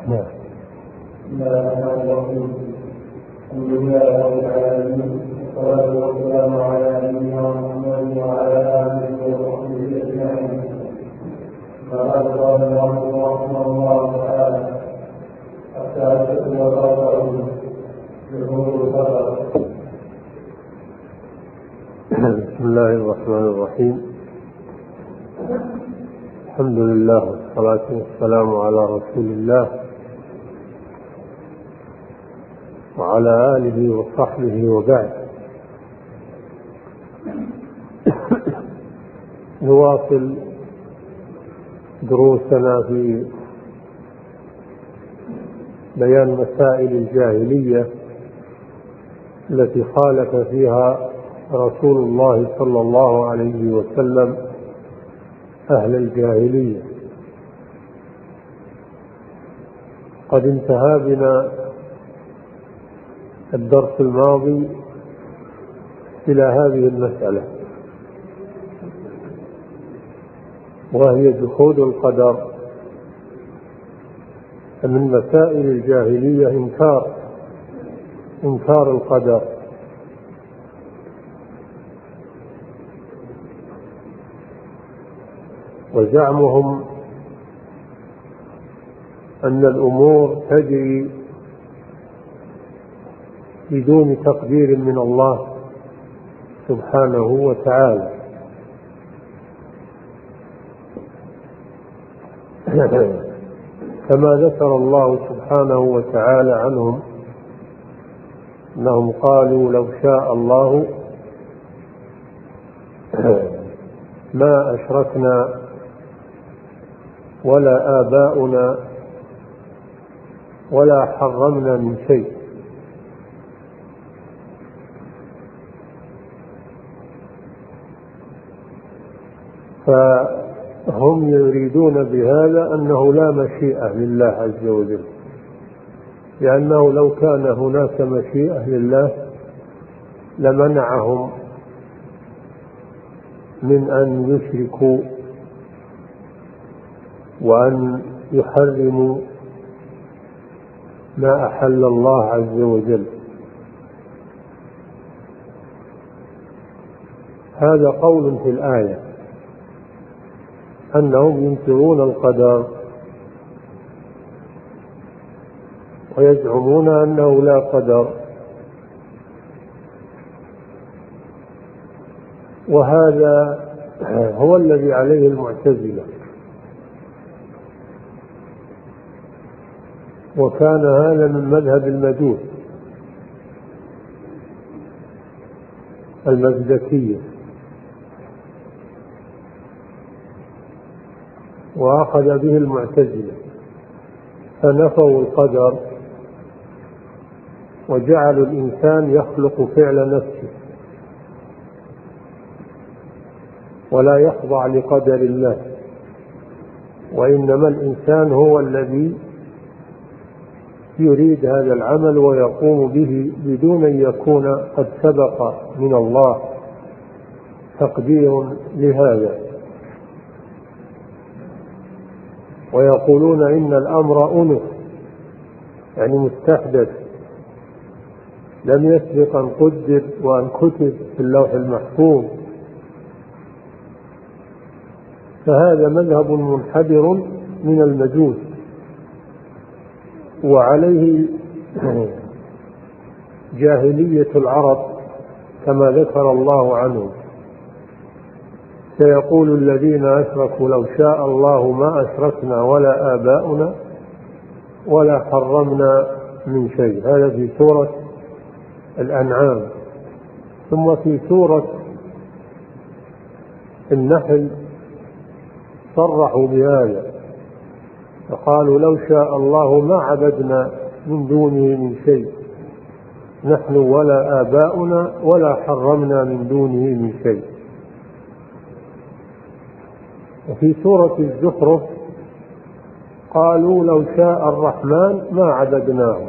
نعم. بسم الله الرحمن الرحيم. الحمد لله رب العالمين، والصلاة والسلام على نبينا محمد وعلى آله وصحبه أجمعين. فقد قال الله رحمه الله تعالى: الثالثة والأربعون جمهور الفرق. بسم الله الرحمن الرحيم. الحمد لله والصلاة والسلام على رسول الله وعلى آله وصحبه وبعد. نواصل دروسنا في بيان مسائل الجاهلية التي خالف فيها رسول الله صلى الله عليه وسلم أهل الجاهلية. قد انتهى بنا الدرس الماضي إلى هذه المسألة، وهي جحود القدر. من مسائل الجاهلية إنكار القدر، وزعمهم أن الأمور تجري بدون تقدير من الله سبحانه وتعالى. كما ذكر الله سبحانه وتعالى عنهم أنهم قالوا: لو شاء الله ما أشركنا ولا آباؤنا ولا حرمنا من شيء. فهم يريدون بهذا أنه لا مشيئة لله عز وجل، لأنه لو كان هناك مشيئة لله لمنعهم من أن يشركوا وأن يحرموا ما أحل الله عز وجل. هذا قول في الآية، أنهم ينكرون القدر ويزعمون أنه لا قدر، وهذا هو الذي عليه المعتزلة، وكان هذا من مذهب المجوس المزدكية، وأخذ به المعتزلة، فنفوا القدر وجعلوا الإنسان يخلق فعل نفسه ولا يخضع لقدر الله، وإنما الإنسان هو الذي يريد هذا العمل ويقوم به بدون أن يكون قد سبق من الله تقدير لهذا. ويقولون إن الأمر أنف، يعني مستحدث، لم يسبق أن قدر وأن كتب في اللوح المحفوظ. فهذا مذهب منحدر من المجوس، وعليه جاهلية العرب كما ذكر الله عنهم: سيقول الذين أشركوا لو شاء الله ما أشركنا ولا آباؤنا ولا حرمنا من شيء. هذا في سورة الأنعام. ثم في سورة النحل صرحوا بهذا فقالوا: لو شاء الله ما عبدنا من دونه من شيء، نحن ولا آباؤنا ولا حرمنا من دونه من شيء. وفي سورة الزخرف قالوا: لو شاء الرحمن ما عبدناه،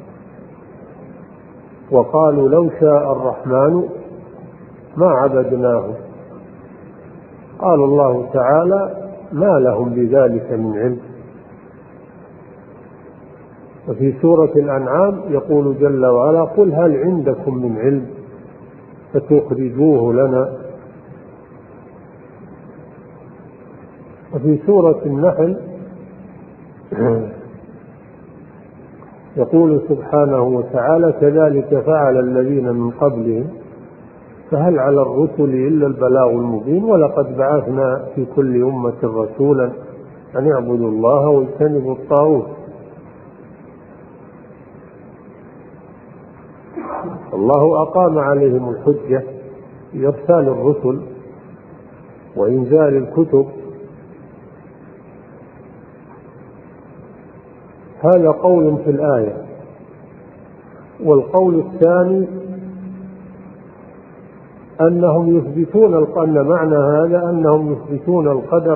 وقالوا: لو شاء الرحمن ما عبدناه. قال الله تعالى: ما لهم بذلك من علم. وفي سورة الأنعام يقول جل وعلا: قل هل عندكم من علم فتخرجوه لنا. وفي سورة النحل يقول سبحانه وتعالى: كذلك فعل الذين من قبلهم فهل على الرسل إلا البلاغ المبين ولقد بعثنا في كل أمة رسولا أن يعبدوا الله واجتنبوا الطاغوت. الله أقام عليهم الحجة بإرسال الرسل وإنزال الكتب. هذا قول في الآية. والقول الثاني أنهم يثبتون أن معنى هذا أنهم يثبتون القدر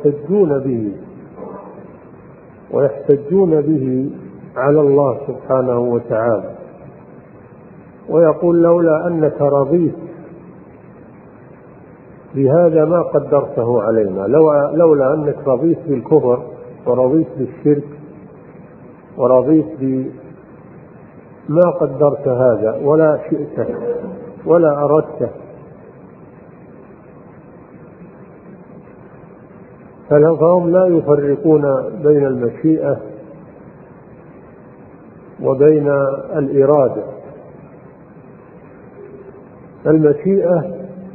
ويحتجون به على الله سبحانه وتعالى، ويقول: لولا أنك رضيت بهذا ما قدرته علينا، لولا أنك رضيت بالكفر ورضيت بالشرك ورضيت بما قدرت هذا ولا شئته ولا أردته. فهم لا يفرقون بين المشيئة وبين الإرادة. المشيئة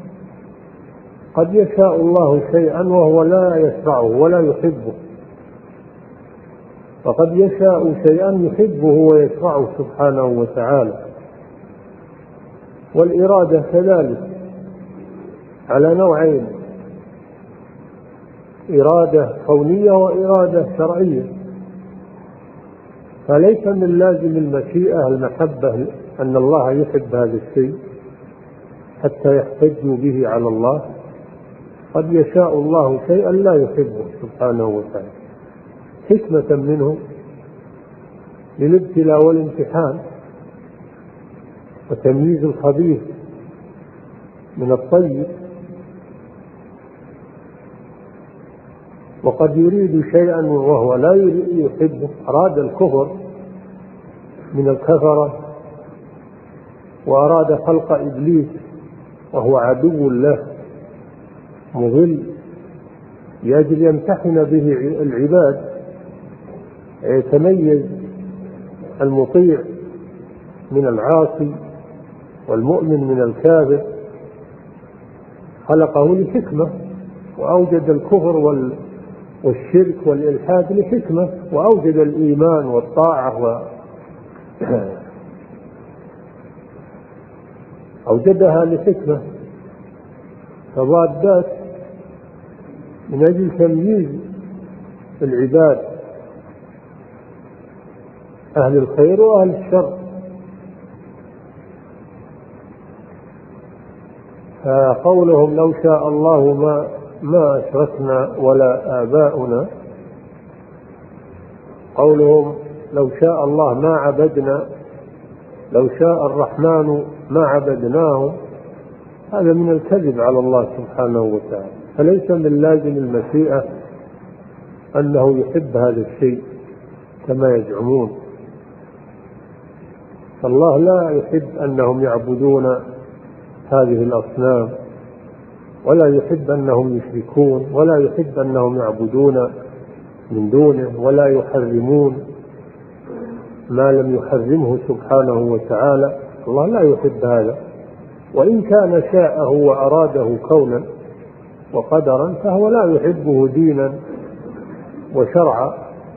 قد يشاء الله شيئا وهو لا يشرعه ولا يحبه، وقد يشاء شيئا يحبه ويشرعه سبحانه وتعالى. والإرادة كذلك على نوعين: إرادة كونية وإرادة شرعية. فليس من لازم المشيئة المحبة أن الله يحب هذا الشيء حتى يحتجوا به على الله. قد يشاء الله شيئا لا يحبه سبحانه وتعالى حكمة منه للابتلاء والامتحان وتمييز الخبيث من الطيب. وقد يريد شيئا وهو لا يحبه. أراد الكفر من الكفرة، وأراد خلق إبليس وهو عدو له مضل لأجل يمتحن به العباد، يتميز المطيع من العاصي والمؤمن من الكافر. خلقه لحكمة، وأوجد الكفر والشرك والإلحاد لحكمة، وأوجد الإيمان والطاعة أوجدها لحكمة، تضادات من أجل تمييز العباد، أهل الخير وأهل الشر. فقولهم لو شاء الله ما أشركنا ولا آباؤنا، قولهم لو شاء الله ما عبدنا، لو شاء الرحمن ما عبدناه، هذا من الكذب على الله سبحانه وتعالى. فليس من لازم المشيئة أنه يحب هذا الشيء كما يزعمون. الله لا يحب أنهم يعبدون هذه الأصنام، ولا يحب أنهم يشركون، ولا يحب أنهم يعبدون من دونه، ولا يحرمون ما لم يحرمه سبحانه وتعالى. الله لا يحب هذا. وإن كان شاءه وأراده كونا وقدرا فهو لا يحبه دينا وشرعا.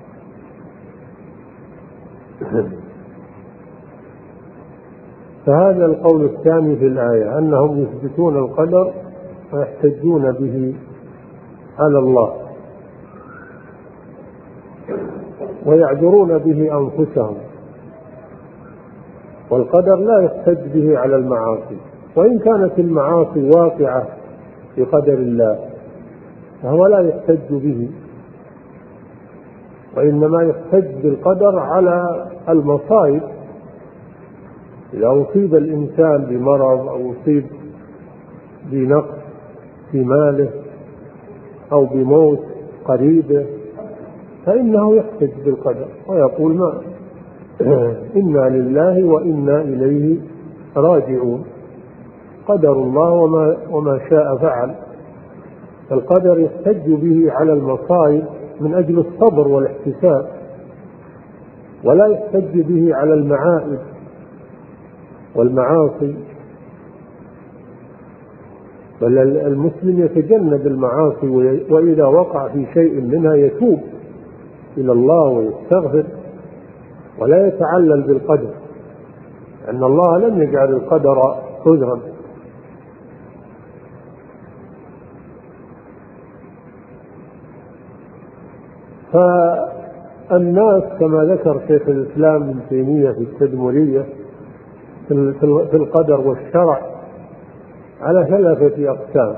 فهذا القول الثاني في الآية، أنهم يثبتون القدر ويحتجون به على الله ويعذرون به أنفسهم. والقدر لا يحتج به على المعاصي، وإن كانت المعاصي واقعة بقدر الله فهو لا يحتج به، وإنما يحتج بالقدر على المصائب. إذا أصيب الإنسان بمرض أو أصيب بنقص في ماله أو بموت قريبه فإنه يحتج بالقدر ويقول إنا لله وإنا إليه راجعون. قدر الله وما شاء فعل. القدر يحتج به على المصائب من أجل الصبر والاحتساب، ولا يحتج به على المعائب والمعاصي، بل المسلم يتجنب المعاصي، وإذا وقع في شيء منها يتوب إلى الله ويستغفر، ولا يتعلل بالقدر، لأن الله لم يجعل القدر عذرا. فالناس كما ذكر شيخ الإسلام ابن تيمية في التدمرية في القدر والشرع على 3 أقسام.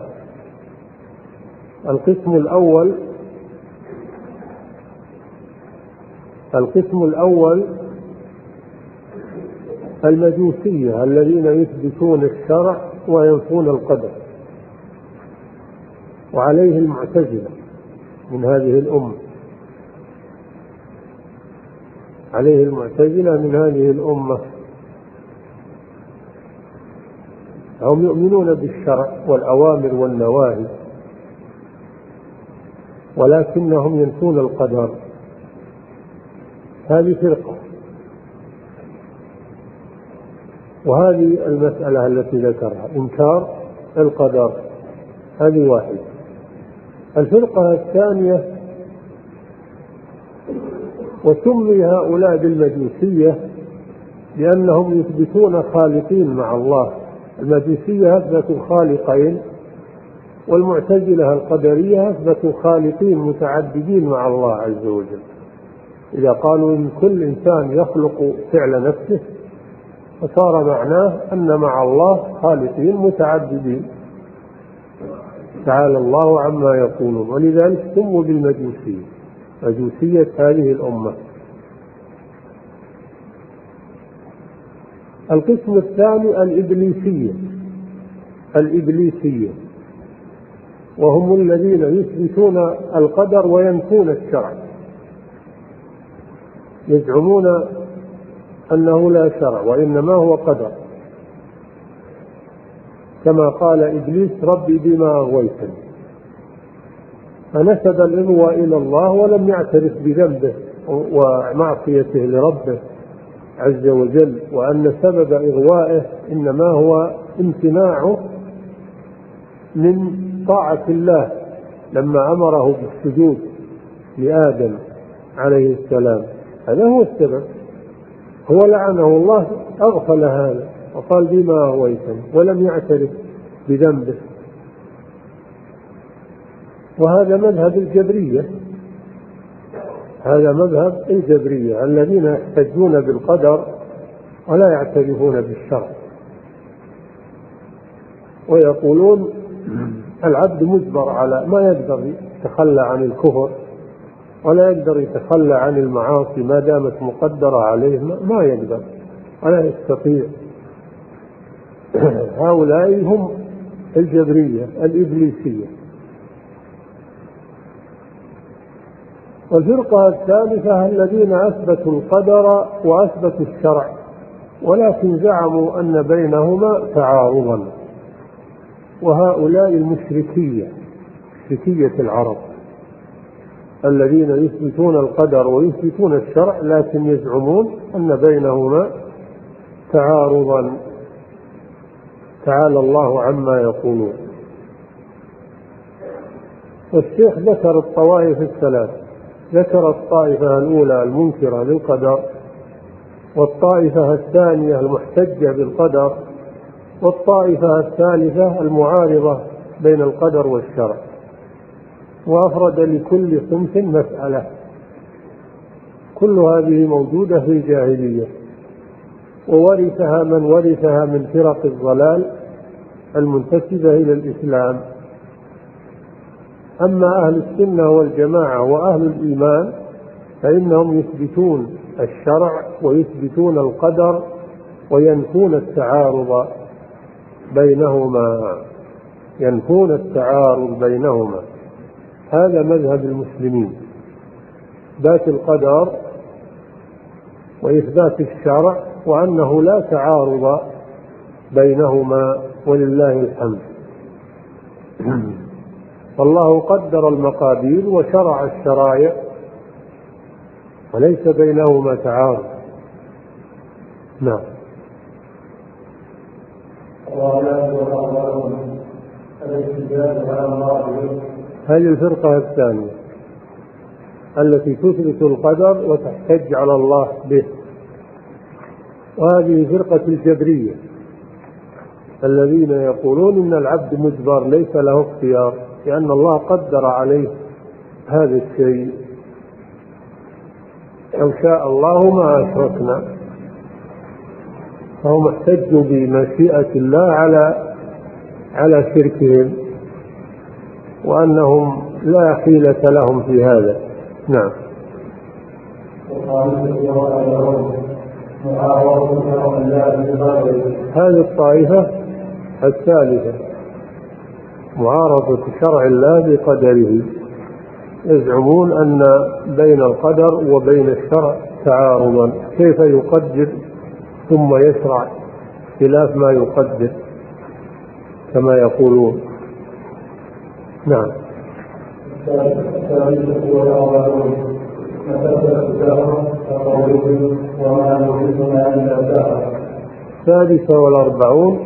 القسم الأول المجوسية الذين يثبتون الشرع وينفون القدر، وعليه المعتزلة من هذه الأمة، هم يؤمنون بالشرع والأوامر والنواهي، ولكنهم ينفون القدر. هذه فرقة. وهذه المسألة التي ذكرها إنكار القدر، هذه واحدة. الفرقة الثانية، وسمي هؤلاء بالمجوسية لأنهم يثبتون خالقين مع الله. المجوسية أثبتوا خالقين، والمعتزلة القدرية أثبتوا خالقين متعددين مع الله عز وجل. إذا قالوا إن كل إنسان يخلق فعل نفسه، فصار معناه أن مع الله خالقين متعددين، تعالى الله عما يقولون، ولذلك سموا بالمجوسية، مجوسية هذه الأمة. القسم الثاني الإبليسية، وهم الذين يثبتون القدر وينفون الشرع، يزعمون أنه لا شرع وإنما هو قدر، كما قال إبليس ربي بما أغويتني، فنسب الإغواء إلى الله ولم يعترف بذنبه ومعصيته لربه عز وجل، وأن سبب إغوائه إنما هو امتناعه من طاعة الله لما أمره بالسجود لآدم عليه السلام. هذا هو السبب. هو لعنه الله أغفل هذا وقال بما أغويتني ولم يعترف بذنبه. وهذا مذهب الجبرية، هذا مذهب الجبرية الذين يحتجون بالقدر ولا يعترفون بالشرع، ويقولون العبد مجبر على ما يقدر يتخلى عن الكفر ولا يقدر يتخلى عن المعاصي ما دامت مقدرة عليه، ما يقدر ولا يستطيع. هؤلاء هم الجبرية الإبليسية. والفرقة الثالثة الذين أثبتوا القدر وأثبتوا الشرع، ولكن زعموا أن بينهما تعارضا، وهؤلاء المشركية، مشركية العرب الذين يثبتون القدر ويثبتون الشرع لكن يزعمون أن بينهما تعارضا، تعالى الله عما يقولون. والشيخ ذكر الطوائف الثلاث، ذكر الطائفة الأولى المنكرة للقدر، والطائفة الثانية المحتجة بالقدر، والطائفة الثالثة المعارضة بين القدر والشرع، وأفرد لكل صنف مسألة. كل هذه موجودة في الجاهلية، وورثها من ورثها من فرق الضلال المنتسبة إلى الإسلام. أما أهل السنة والجماعة وأهل الإيمان فإنهم يثبتون الشرع ويثبتون القدر وينفون التعارض بينهما، ينفون التعارض بينهما. هذا مذهب المسلمين، ذات القدر وإثبات الشرع، وأنه لا تعارض بينهما ولله الحمد. فالله قدر المقادير وشرع الشرائع وليس بينهما تعارض. نعم. هذه الفرقة الثانية التي تثبت القدر وتحتج على الله به، وهذه فرقة الجبرية الذين يقولون إن العبد مجبر ليس له اختيار، لأن الله قدر عليه هذا الشيء، لو شاء الله ما أشركنا. فهم احتجوا بمشيئة الله على شركهم، وأنهم لا حيلة لهم في هذا. نعم. هذه الطائفة الثالثة معارضة شرع الله بقدره، يزعمون أن بين القدر وبين الشرع تعارضا، كيف يقدر ثم يشرع خلاف ما يقدر كما يقولون. نعم. السادسة والأربعون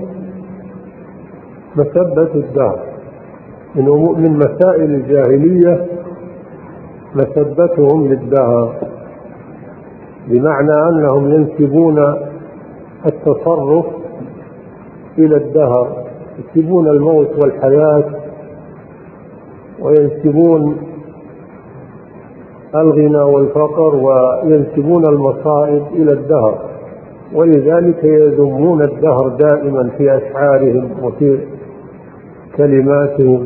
مسبة الدهر، من مسائل الجاهلية مسبتهم للدهر، بمعنى أنهم ينسبون التصرف إلى الدهر، ينسبون الموت والحياة، وينسبون الغنى والفقر، وينسبون المصائب إلى الدهر، ولذلك يذمون الدهر دائما في أشعارهم وفي كلماتهم.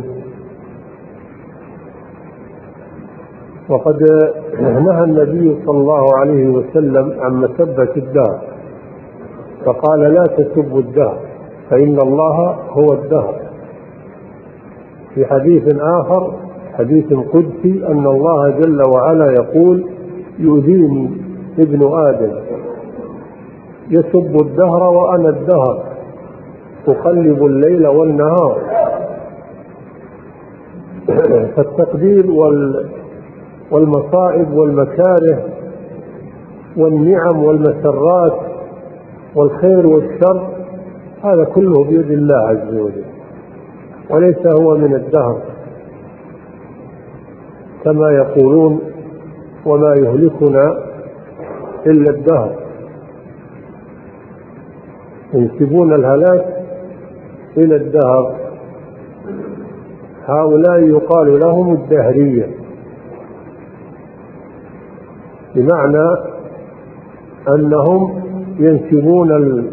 وقد نهى النبي صلى الله عليه وسلم عن مسبة الدهر، فقال لا تسبوا الدهر فإن الله هو الدهر. في حديث آخر، حديث قدسي، أن الله جل وعلا يقول يؤذيني ابن آدم يسب الدهر وأنا الدهر أقلب الليل والنهار. فالتقدير والمصائب والمكاره والنعم والمسرات والخير والشر هذا كله بيد الله عز وجل، وليس هو من الدهر كما يقولون وما يهلكنا إلا الدهر، ينسبون الهلاك إلى الدهر. هؤلاء يقال لهم الدهرية، بمعنى أنهم ينسبون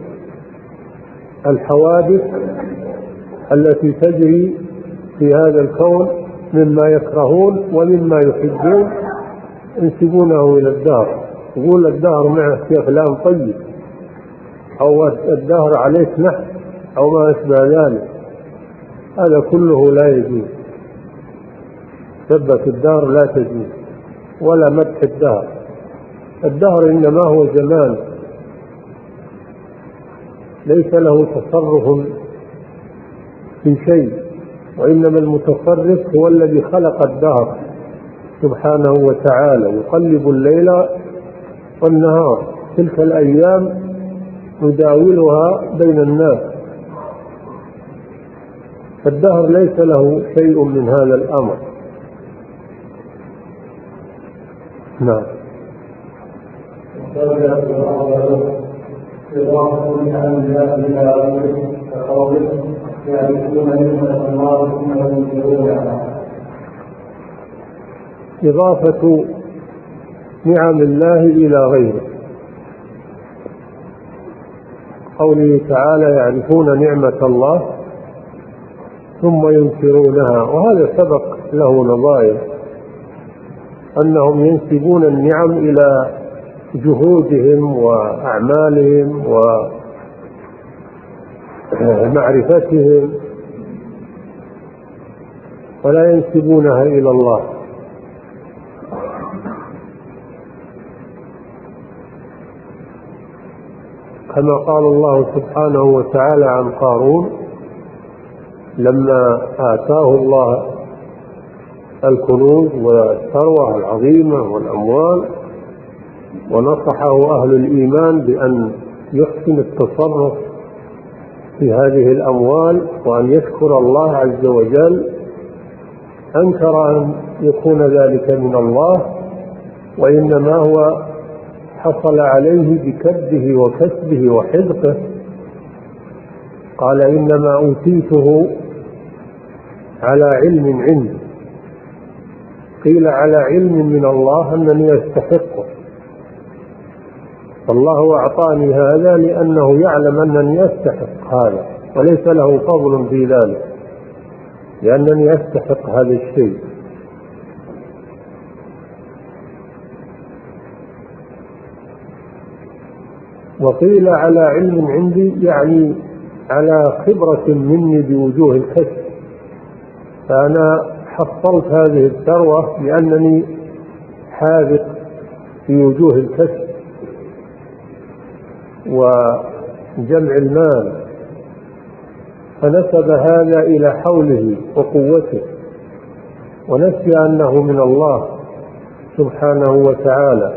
الحوادث التي تجري في هذا الكون مما يكرهون ومما يحبون، ينسبونه إلى الدهر. يقول الدهر معه يا فلان طيب، أو الدهر عليك نحس، أو ما أشبه ذلك. هذا كله لا يجوز، سبة الدهر لا تجوز، ولا مدح الدهر. الدهر إنما هو زمان، ليس له تصرف في شيء، وإنما المتصرف هو الذي خلق الدهر سبحانه وتعالى، يقلب الليل والنهار، تلك الأيام نداولها بين الناس. فالدهر ليس له شيء من هذا الأمر. نعم. إضافة نعم الله إلى غيره، قوله تعالى يعرفون نعمة الله ثم ينكرونها، وهذا سبق له نظائر، أنهم ينسبون النعم إلى جهودهم وأعمالهم ومعرفتهم، ولا ينسبونها إلى الله. كما قال الله سبحانه وتعالى عن قارون لما آتاه الله الكنوز والثروة العظيمة والأموال، ونصحه أهل الإيمان بأن يحسن التصرف في هذه الأموال وأن يشكر الله عز وجل، أنكر أن يكون ذلك من الله، وإنما هو حصل عليه بكده وكسبه وحذقه. قال إنما أوتيته على علم عندي، قيل على علم من الله أنني أستحقه، فالله أعطاني هذا لأنه يعلم أنني أستحق هذا، وليس له فضل في ذلك، لأنني أستحق هذا الشيء. وقيل على علم عندي يعني على خبرة مني بوجوه الكسب، فأنا حصلت هذه الثروة لأنني حاذق في وجوه الكسب وجمع المال، فنسب هذا إلى حوله وقوته، ونسي أنه من الله سبحانه وتعالى.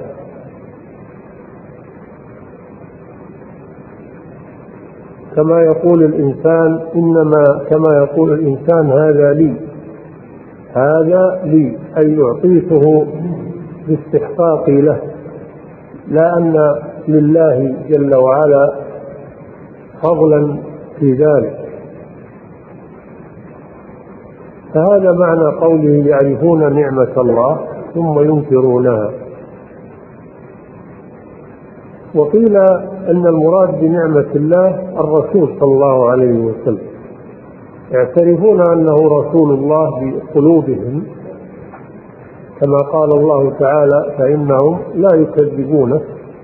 كما يقول الإنسان هذا لي، هذا لي أي أعطيته باستحقاقي له، لا أن لله جل وعلا فضلا في ذلك. فهذا معنى قوله يعرفون نعمة الله ثم ينكرونها. وقيل أن المراد بنعمة الله الرسول صلى الله عليه وسلم، يعترفون أنه رسول الله بقلوبهم، كما قال الله تعالى فإنهم لا يكذبونه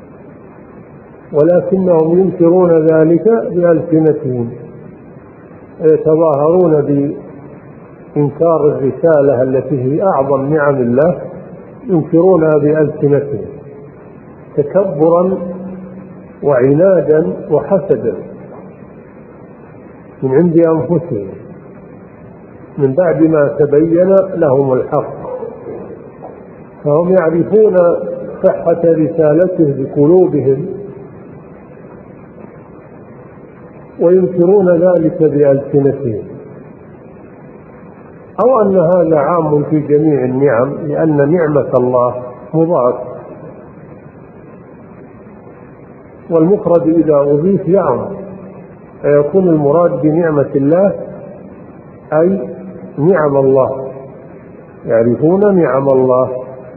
ولكنهم ينكرون ذلك بألسنتهم، يتظاهرون بإنكار الرسالة التي هي أعظم نعم الله، ينكرونها بألسنتهم تكبرا وعنادا وحسدا من عند أنفسهم من بعد ما تبين لهم الحق، فهم يعرفون صحة رسالته بقلوبهم وينكرون ذلك بألسنتهم، أو أن هذا عام في جميع النعم، لأن نعمة الله مضاف، والمفرد إذا أضيف يعم، فيكون المراد بنعمة الله أي نعم الله. يعرفون نعم الله،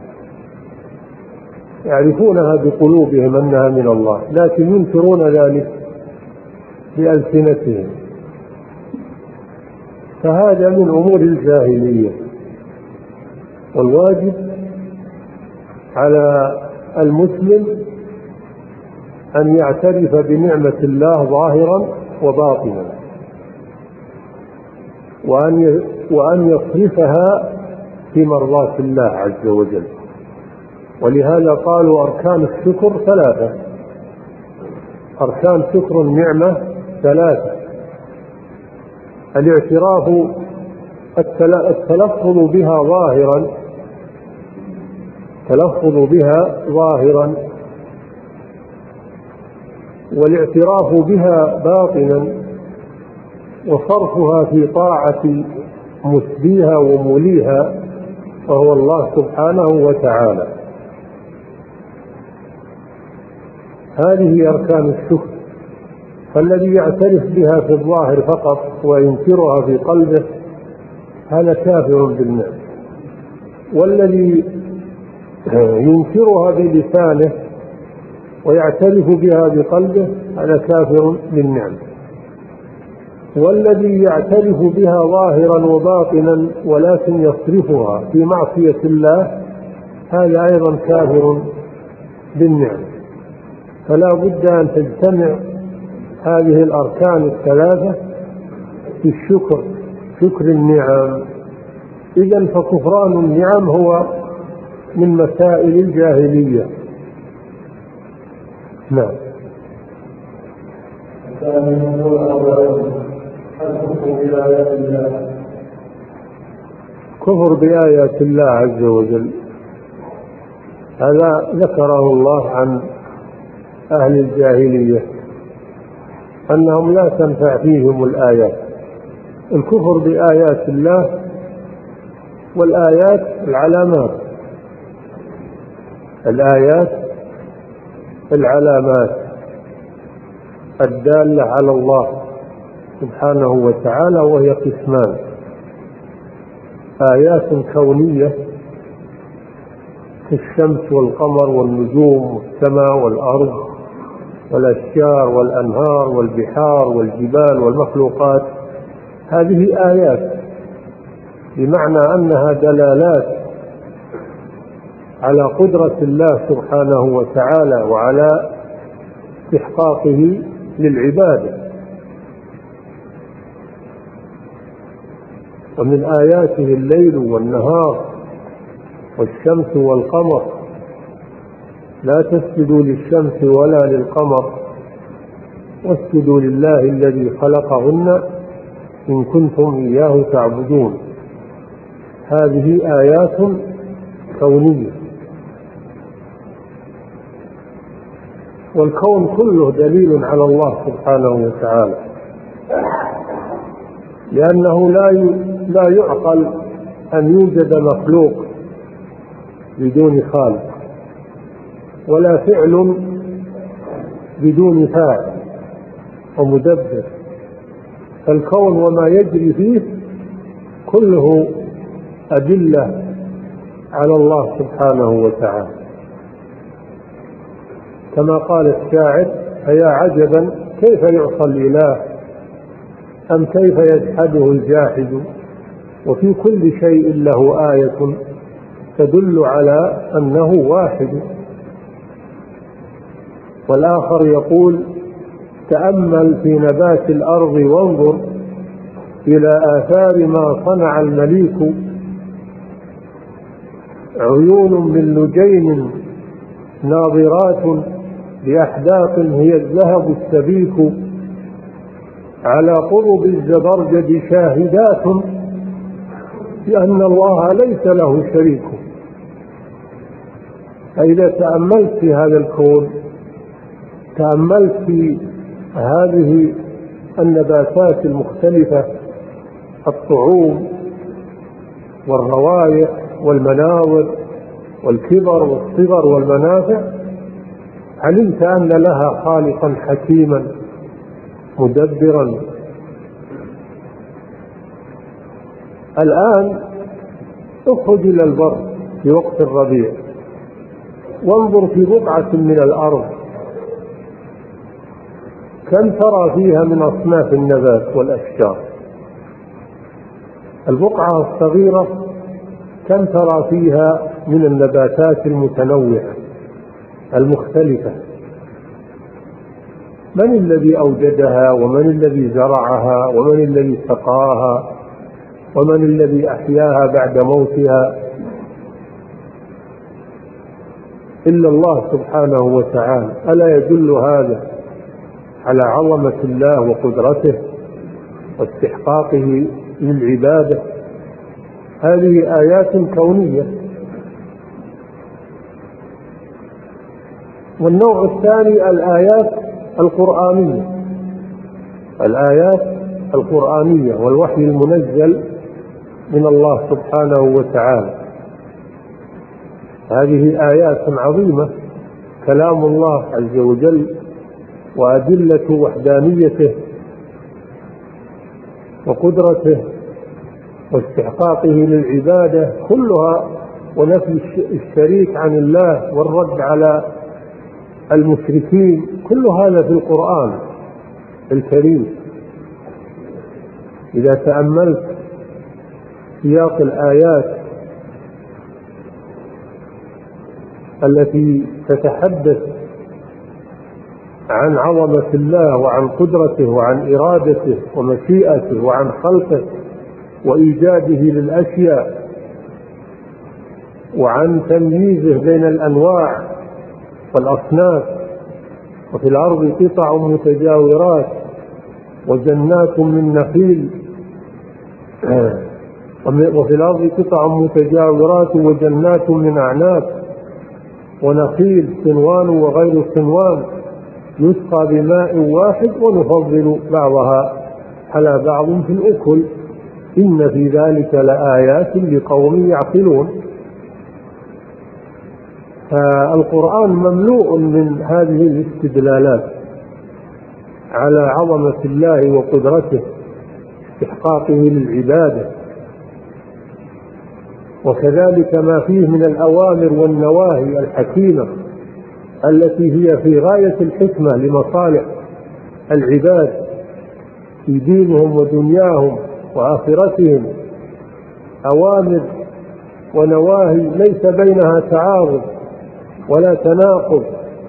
يعرفونها بقلوبهم أنها من الله، لكن ينكرون ذلك بألسنتهم، فهذا من أمور الجاهلية. والواجب على المسلم أن يعترف بنعمة الله ظاهرا وباطنا، وأن يصرفها في مرضاة الله عز وجل. ولهذا قالوا أركان الشكر ثلاثة، أركان شكر النعمة ثلاثة: الاعتراف، التلفظ بها ظاهرا، والاعتراف بها باطنا، وصرفها في طاعة مسديها وموليها وهو الله سبحانه وتعالى. هذه أركان الشكر. فالذي يعترف بها في الظاهر فقط وينكرها في قلبه هذا كافر بالنعم، والذي ينكرها بلسانه ويعترف بها بقلبه هذا كافر بالنعم، والذي يعترف بها ظاهرا وباطنا ولكن يصرفها في معصية الله هذا أيضا كافر بالنعم. فلا بد أن تجتمع هذه الأركان الثلاثة في الشكر، شكر النعم. إذن فكفران النعم هو من مسائل الجاهلية. نعم. الثانية والأربعون الكفر بآيات الله. كفر بآيات الله عز وجل، هذا ذكره الله عن أهل الجاهلية أنهم لا تنفع فيهم الآيات. الكفر بآيات الله، والآيات العلامات، الآيات العلامات الدالة على الله سبحانه وتعالى، وهي قسمان: آيات كونية كالشمس والقمر والنجوم والسماء والأرض والأشجار والأنهار والبحار والجبال والمخلوقات، هذه آيات بمعنى أنها دلالات على قدرة الله سبحانه وتعالى وعلى استحقاقه للعبادة. ومن آياته الليل والنهار والشمس والقمر، لا تسجدوا للشمس ولا للقمر واسجدوا لله الذي خلقهن إن كنتم إياه تعبدون. هذه آيات كونية، والكون كله دليل على الله سبحانه وتعالى، لأنه لا يعقل أن يوجد مخلوق بدون خالق، ولا فعل بدون فاعل ومدبر. فالكون وما يجري فيه كله أدلة على الله سبحانه وتعالى، كما قال الشاعر: فيا عجبا كيف يعصى الإله أم كيف يجحده الجاحد، وفي كل شيء له آية تدل على أنه واحد. والآخر يقول: تأمل في نبات الأرض وانظر إلى آثار ما صنع المليك، عيون من لجين ناظرات بأحداق هي الذهب السبيك، على قرب الزبرجد شاهدات بأن الله ليس له شريك. فإذا تأملت في هذا الكون، تأملت في هذه النباتات المختلفة، الطعوم والروائح والمناظر والكبر والصغر والمنافع، علمت أن لها خالقا حكيما مدبرا. الآن اخرج إلى البر في وقت الربيع وانظر في بقعة من الأرض، كم ترى فيها من أصناف النبات والأشجار؟ البقعة الصغيرة كم ترى فيها من النباتات المتنوعة المختلفة؟ من الذي أوجدها، ومن الذي زرعها، ومن الذي سقاها، ومن الذي أحياها بعد موتها؟ إلا الله سبحانه وتعالى. ألا يدل هذا على عظمة الله وقدرته واستحقاقه للعبادة؟ هذه آيات كونية. والنوع الثاني الآيات القرآنية، الآيات القرآنية والوحي المنزل من الله سبحانه وتعالى. هذه آيات عظيمة، كلام الله عز وجل وأدلة وحدانيته وقدرته واستحقاقه للعبادة كلها، ونفي الشريك عن الله والرد على المشركين، كل هذا في القرآن الكريم. إذا تأملت سياق الآيات التي تتحدث عن عظمة الله وعن قدرته وعن إرادته ومشيئته وعن خلقه وإيجاده للأشياء وعن تمييزه بين الأنواع والأصناف، وفي الأرض قطع متجاورات وجنات من نخيل وفي الأرض قطع متجاورات وجنات من أعناب ونخيل صنوان وغير صنوان يسقى بماء واحد ونفضل بعضها على بعض في الأكل إن في ذلك لآيات لقوم يعقلون. فالقرآن مملوء من هذه الاستدلالات على عظمة الله وقدرته استحقاقه للعبادة، وكذلك ما فيه من الأوامر والنواهي الحكيمة التي هي في غاية الحكمة لمصالح العباد في دينهم ودنياهم وآخرتهم، أوامر ونواهي ليس بينها تعارض ولا تناقض،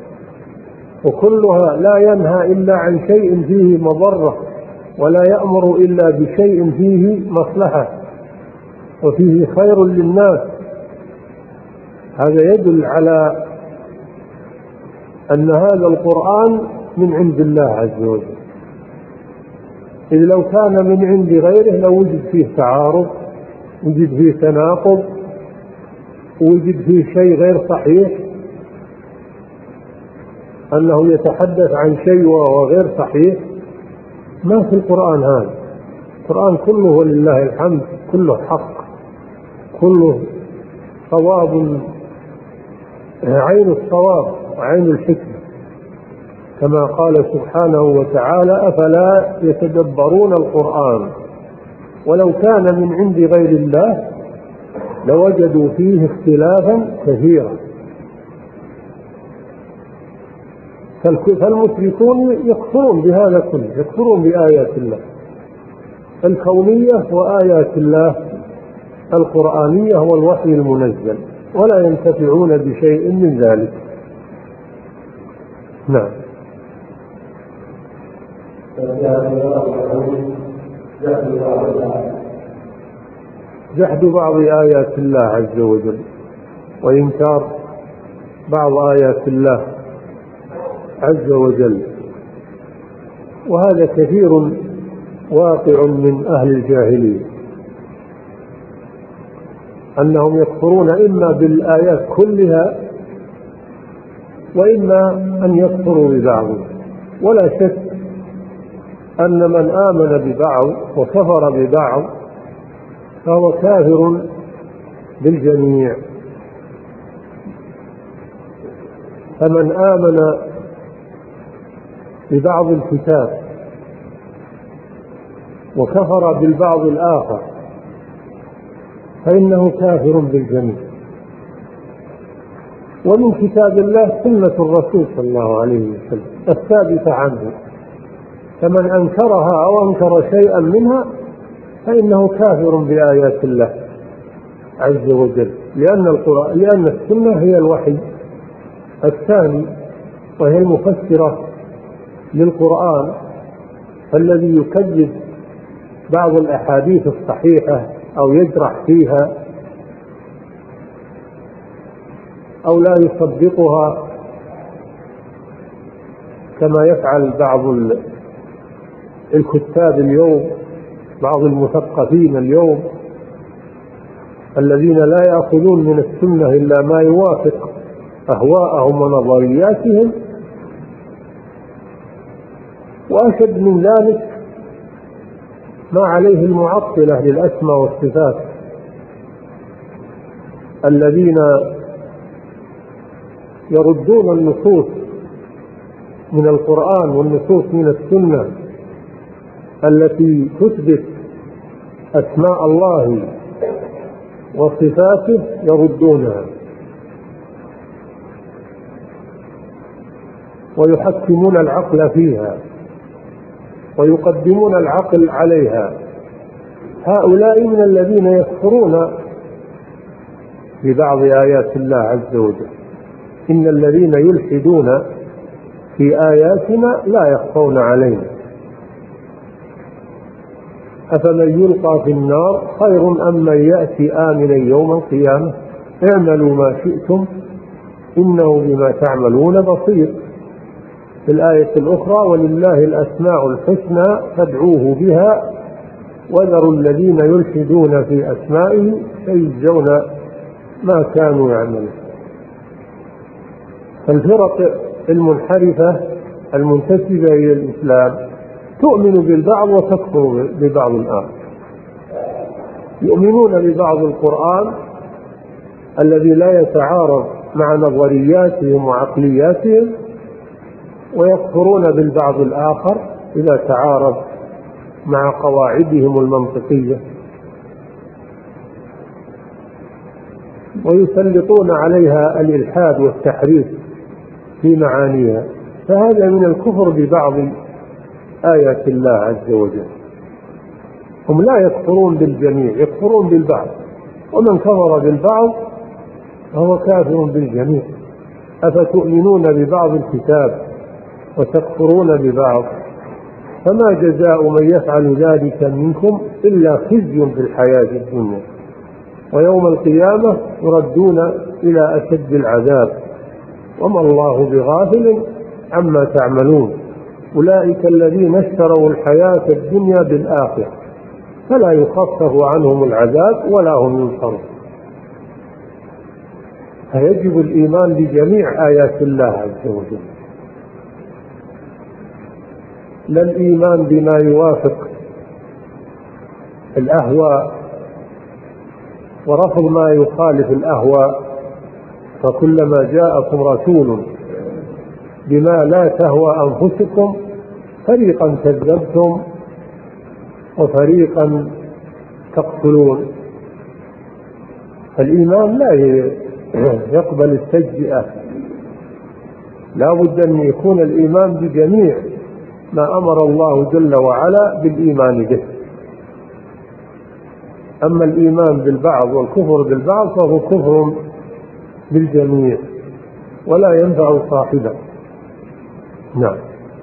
وكلها لا ينهى إلا عن شيء فيه مضرة ولا يأمر إلا بشيء فيه مصلحة وفيه خير للناس. هذا يدل على أن هذا القرآن من عند الله عز وجل، إذ لو كان من عند غيره لوجد فيه تعارض، وجد فيه تناقض، وجد فيه شيء غير صحيح، أنه يتحدث عن شيء وهو غير صحيح. ما في القرآن هذا، القرآن كله ولله الحمد كله حق، كله صواب، عين الصواب وعين الحكمة، كما قال سبحانه وتعالى أفلا يتدبرون القرآن ولو كان من عند غير الله لوجدوا فيه اختلافا كثيرا. فالمشركون يكفرون بهذا كله، يكفرون بآيات الله الكونية وآيات الله القرآنية والوحي المنزل، ولا ينتفعون بشيء من ذلك. نعم. جحد بعض آيات الله عز وجل وإنكار بعض آيات الله عز وجل، وهذا كثير واقع من أهل الجاهلية، أنهم يكفرون إما بالآيات كلها وإما أن يكفروا ببعض. ولا شك أن من آمن ببعض وكفر ببعض فهو كافر بالجميع. فمن آمن ببعض الكتاب وكفر بالبعض الآخر فإنه كافر بالجميع. ومن كتاب الله سنة الرسول صلى الله عليه وسلم الثابتة عنه، فمن أنكرها أو أنكر شيئا منها فإنه كافر بآيات الله عز وجل، لأن السنة هي الوحي الثاني وهي المفسرة للقرآن. فالذي يكذب بعض الأحاديث الصحيحة أو يجرح فيها أو لا يصدقها كما يفعل بعض الكتاب اليوم، بعض المثقفين اليوم الذين لا يأخذون من السنة إلا ما يوافق أهواءهم ونظرياتهم. وأشد من ذلك ما عليه المعطلة للأسماء والصفات الذين يردون النصوص من القرآن والنصوص من السنة التي تثبت أسماء الله وصفاته، يردونها ويحكمون العقل فيها ويقدمون العقل عليها. هؤلاء من الذين يكفرون ببعض آيات الله عز وجل. إن الذين يلحدون في آياتنا لا يخفون علينا أفمن يلقى في النار خير أم من يأتي آمنا يوم القيامة اعملوا ما شئتم إنه بما تعملون بصير. في الآية الأخرى ولله الأسماء الحسنى فادعوه بها وذروا الذين يلحدون في أسمائه سيجزون ما كانوا يعملون. فالفرق المنحرفة المنتسبة إلى الإسلام تؤمن بالبعض وتكفر ببعض الآخر. يؤمنون ببعض القرآن الذي لا يتعارض مع نظرياتهم وعقلياتهم، ويكفرون بالبعض الآخر إذا تعارض مع قواعدهم المنطقية، ويسلطون عليها الإلحاد والتحريف في معانيها. فهذا من الكفر ببعض آيات الله عز وجل. هم لا يكفرون بالجميع، يكفرون بالبعض، ومن كفر بالبعض فهو كافر بالجميع. أفتؤمنون ببعض الكتاب وتكفرون ببعض؟ فما جزاء من يفعل ذلك منكم إلا خزي في الحياة الدنيا ويوم القيامة يردون إلى أشد العذاب وما الله بغافل عما تعملون. أولئك الذين اشتروا الحياة الدنيا بالآخرة فلا يخفف عنهم العذاب ولا هم ينصرون. فيجب الإيمان بجميع آيات الله عز وجل، لا الإيمان بما يوافق الأهواء ورفض ما يخالف الأهواء. فكلما جاءكم رسول بما لا تهوى أنفسكم فريقا كذبتم وفريقا تقتلون. الإيمان لا يقبل التجزئة، لا بد أن يكون الإيمان بجميع ما أمر الله جل وعلا بالإيمان به. أما الإيمان بالبعض والكفر بالبعض فهو كفر بالجميع ولا ينفع صاحبه. نعم.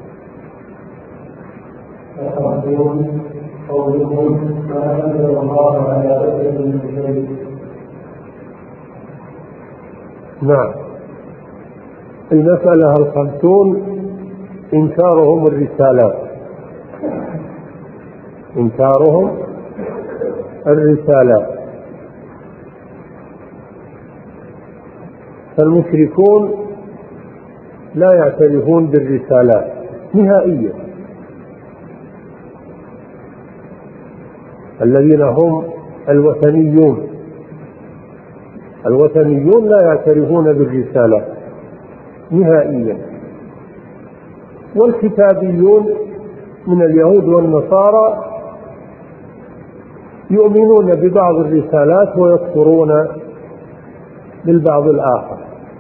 نعم. المسألة 50 إنكارهم الرسالات. إنكارهم الرسالات. فالمشركون لا يعترفون بالرسالات نهائيا، الذين هم الوثنيون. الوثنيون لا يعترفون بالرسالات نهائيا. والكتابيون من اليهود والنصارى يؤمنون ببعض الرسالات ويكفرون بالبعض الآخر.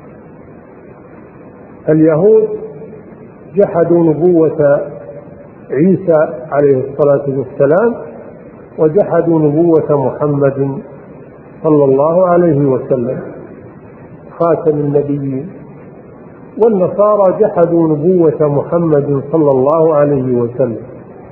اليهود جحدوا نبوة عيسى عليه الصلاة والسلام وجحدوا نبوة محمد صلى الله عليه وسلم خاتم النبيين. والنصارى جحدوا نبوة محمد صلى الله عليه وسلم.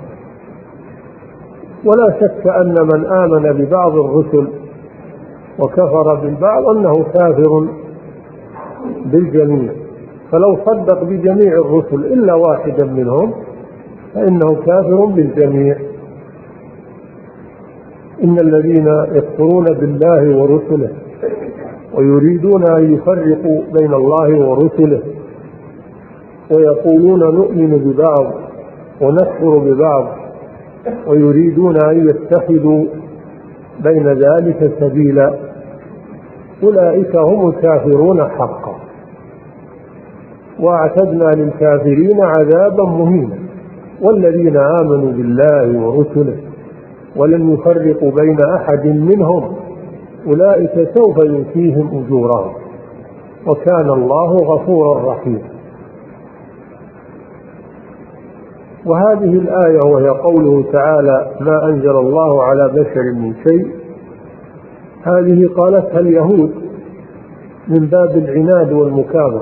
ولا شك أن من آمن ببعض الرسل وكفر بالبعض أنه كافر بالجميع. فلو صدق بجميع الرسل إلا واحدا منهم فإنه كافر بالجميع. إن الذين يكفرون بالله ورسله ويريدون أن يفرقوا بين الله ورسله ويقولون نؤمن ببعض ونكفر ببعض ويريدون أن يتخذوا بين ذلك سبيلا أولئك هم الكافرون حقا وأعتدنا للكافرين عذابا مهينا. والذين آمنوا بالله ورسله ولم يفرقوا بين أحد منهم أولئك سوف يؤتيهم أجورهم وكان الله غفورا رحيما. وهذه الآية وهي قوله تعالى ما أنزل الله على بشر من شيء، هذه قالتها اليهود من باب العناد والمكابرة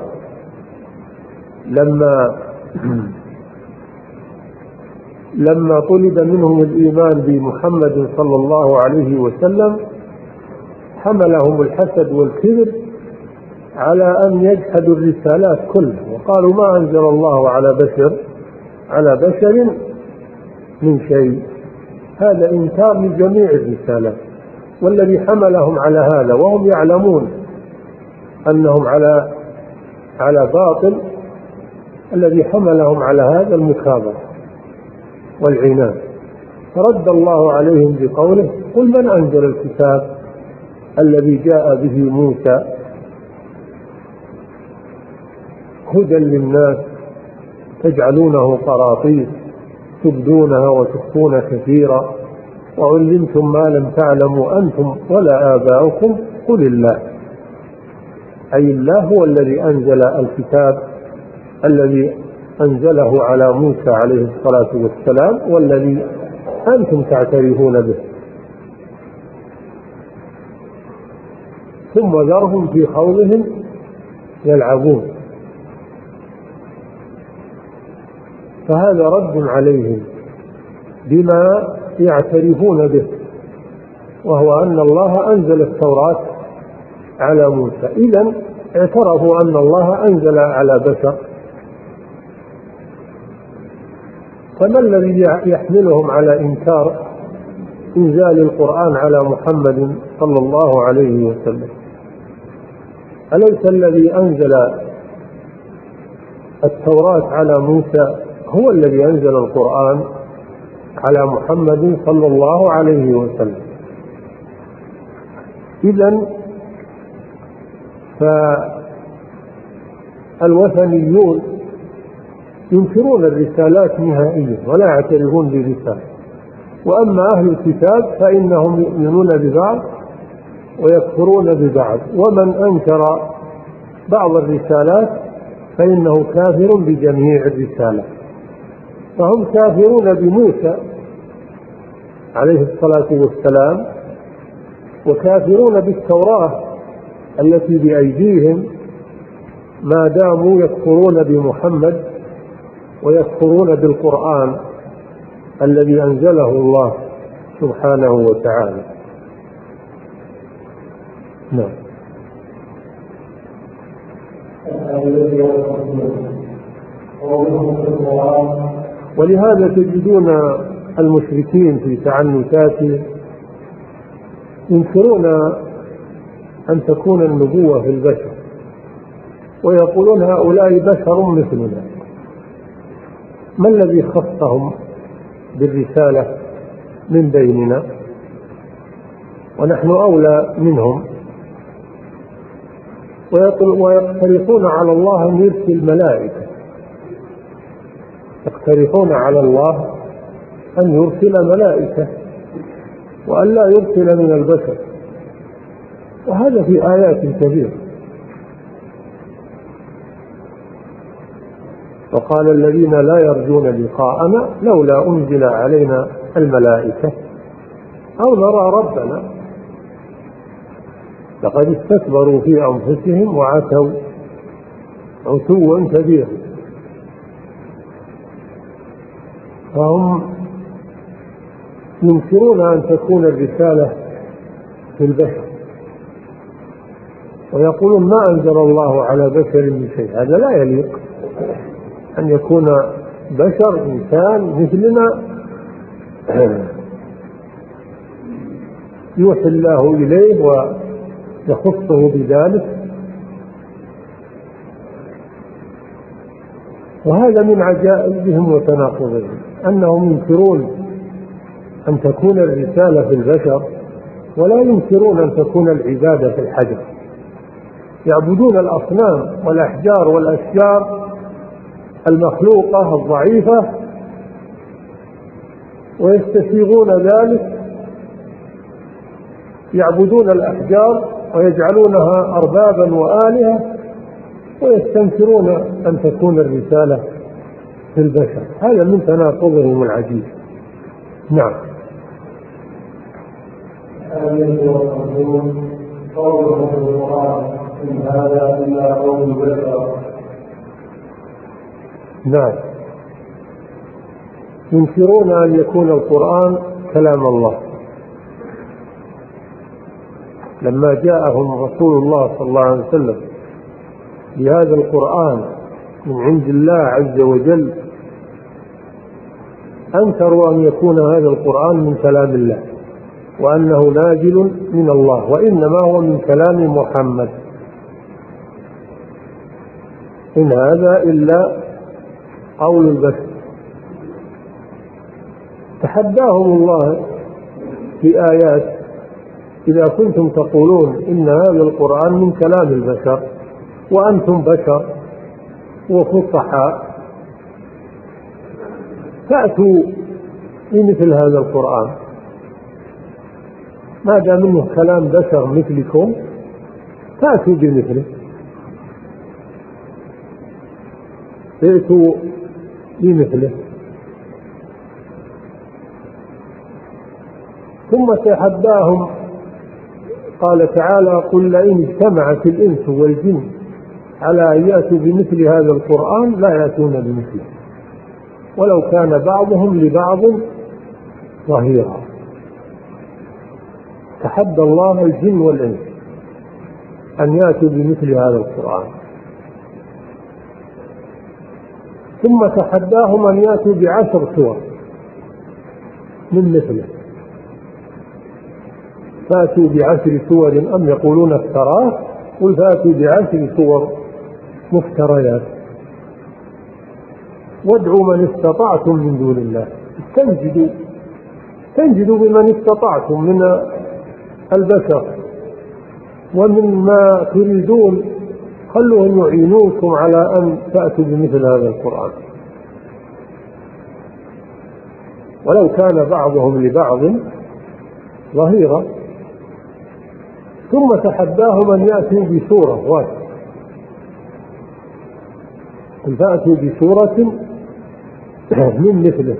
لما طلب منهم الإيمان بمحمد صلى الله عليه وسلم حملهم الحسد والكبر على أن يجحدوا الرسالات كلها، وقالوا ما أنزل الله على بشر من شيء. هذا إنكار لجميع الرسالات، والذي حملهم على هذا وهم يعلمون أنهم على باطل، الذي حملهم على هذا المكابرة والعناد. فرد الله عليهم بقوله: قل من أنزل الكتاب الذي جاء به موسى هدى للناس تجعلونه قراطيس تبدونها وتخفون كثيرا وعلمتم ما لم تعلموا أنتم ولا آباؤكم قل الله. أي الله هو الذي أنزل الكتاب الذي أنزله على موسى عليه الصلاة والسلام، والذي أنتم تعترفون به. ثم ذرهم في خوضهم يلعبون. فهذا رد عليهم بما يعترفون به، وهو أن الله أنزل التوراة على موسى. إذن اعترفوا أن الله أنزل على بشر، فما الذي يحملهم على إنكار إنزال القرآن على محمد صلى الله عليه وسلم؟ أليس الذي أنزل التوراة على موسى هو الذي أنزل القرآن على محمد صلى الله عليه وسلم؟ إذن فالوثنيون ينكرون الرسالات نهائيا ولا يعترفون برسالة، وأما أهل الكتاب فإنهم يؤمنون ببعض ويكفرون ببعض، ومن أنكر بعض الرسالات فإنه كافر بجميع الرسالات. فهم كافرون بموسى عليه الصلاة والسلام، وكافرون بالتوراة التي بأيديهم ما داموا يكفرون بمحمد ويكفرون بالقرآن الذي أنزله الله سبحانه وتعالى. نعم. ولهذا تجدون المشركين في تعنتاتهم ينكرون أن تكون النبوة في البشر، ويقولون هؤلاء بشر مثلنا. ما الذي خصهم بالرسالة من بيننا ونحن أولى منهم؟ ويقترحون على الله أن يرسل ملائكة، يقترحون على الله أن يرسل ملائكة وأن لا يرسل من البشر، وهذا في آيات كثيرة. وقال الذين لا يرجون لقاءنا لولا أنزل علينا الملائكة أو نرى ربنا لقد استكبروا في أنفسهم وعتوا عتوا كبيرا. فهم ينكرون أن تكون الرسالة في البشر، ويقولون ما أنزل الله على بشر من شيء. هذا لا يليق أن يكون بشر إنسان مثلنا يوحي الله إليه ويخصه بذلك. وهذا من عجائبهم وتناقضهم أنهم ينكرون أن تكون الرسالة في البشر ولا ينكرون أن تكون العبادة في الحجر. يعبدون الأصنام والأحجار والأشجار المخلوقة الضعيفة ويستسيغون ذلك، يعبدون الأحجار ويجعلونها أربابا وآلهة ويستنكرون أن تكون الرسالة في البشر. هذا من تناقضهم العجيب. نعم. نعم، ينكرون أن يكون القرآن كلام الله. لما جاءهم رسول الله صلى الله عليه وسلم بهذا القرآن من عند الله عز وجل أنكروا أن يكون هذا القرآن من كلام الله وأنه نازل من الله، وإنما هو من كلام محمد، إن هذا إلا قول البشر. تحداهم الله في آيات: إذا كنتم تقولون إن هذا القرآن من كلام البشر وأنتم بشر وفصحاء، فأتوا بمثل هذا القرآن، ما دام منه كلام بشر مثلكم فأتوا بمثله، ائتوا بمثله. ثم تحداهم قال تعالى: قل لئن اجتمعت الإنس والجن على أن يأتوا بمثل هذا القرآن لا يأتون بمثله ولو كان بعضهم لبعض ظهيرا. تحدى الله الجن والإنس أن يأتوا بمثل هذا القرآن، ثم تحداهم أن يأتوا ب10 سور من مثله، فأتوا ب10 سور أم يقولون افتراه، قل فأتوا ب10 سور مفتريات وادعوا من استطعتم من دون الله، استنجدوا بمن استطعتم من البشر ومن ما تريدون، خلوهم يعينوكم على أن تأتوا بمثل هذا القرآن ولو كان بعضهم لبعض ظهيرا. ثم تحداهم أن يأتوا بسورة واحدة، قل فأتوا بسورة من مثله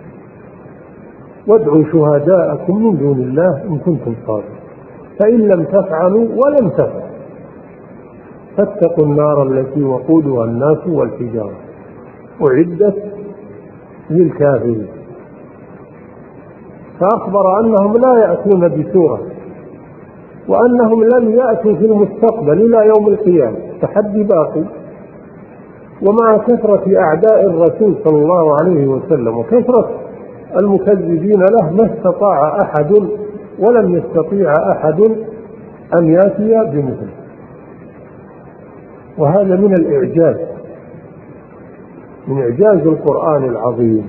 وادعوا شهداءكم من دون الله إن كنتم صادقين، فإن لم تفعلوا ولم تفعلوا فاتقوا النار التي وقودها الناس والحجارة أعدت للكافرين. فأخبر أنهم لا يأتون بسورة وأنهم لن يأتوا في المستقبل إلى يوم القيامة، تحدي باقي. ومع كثرة أعداء الرسول صلى الله عليه وسلم وكثرة المكذبين له ما استطاع أحد ولم يستطيع أحد أن يأتي بمثله. وهذا من الإعجاز، من إعجاز القرآن العظيم،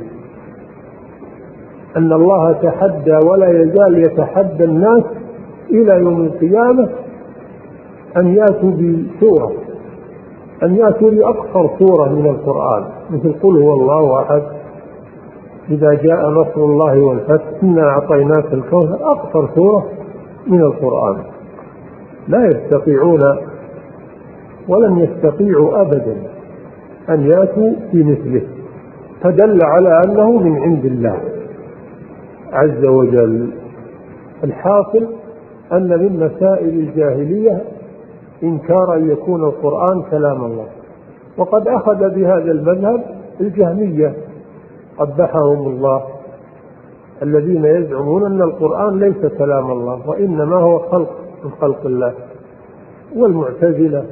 أن الله تحدى ولا يزال يتحدى الناس إلى يوم القيامة أن يأتوا بسورة، أن يأتوا بأقصر سورة من القرآن، مثل قل هو الله أحد، إذا جاء نصر الله والفتح، إنا أعطيناك الكوثر، أقصر سورة من القرآن. لا يستطيعون ولن يستطيعوا أبدا أن يأتوا بمثله، فدل على أنه من عند الله عز وجل. الحاصل أن من مسائل الجاهلية إنكار أن يكون القرآن كلام الله، وقد أخذ بهذا المذهب الجهمية قبحهم الله، الذين يزعمون أن القرآن ليس كلام الله وإنما هو خلق من خلق الله، والمعتزلة،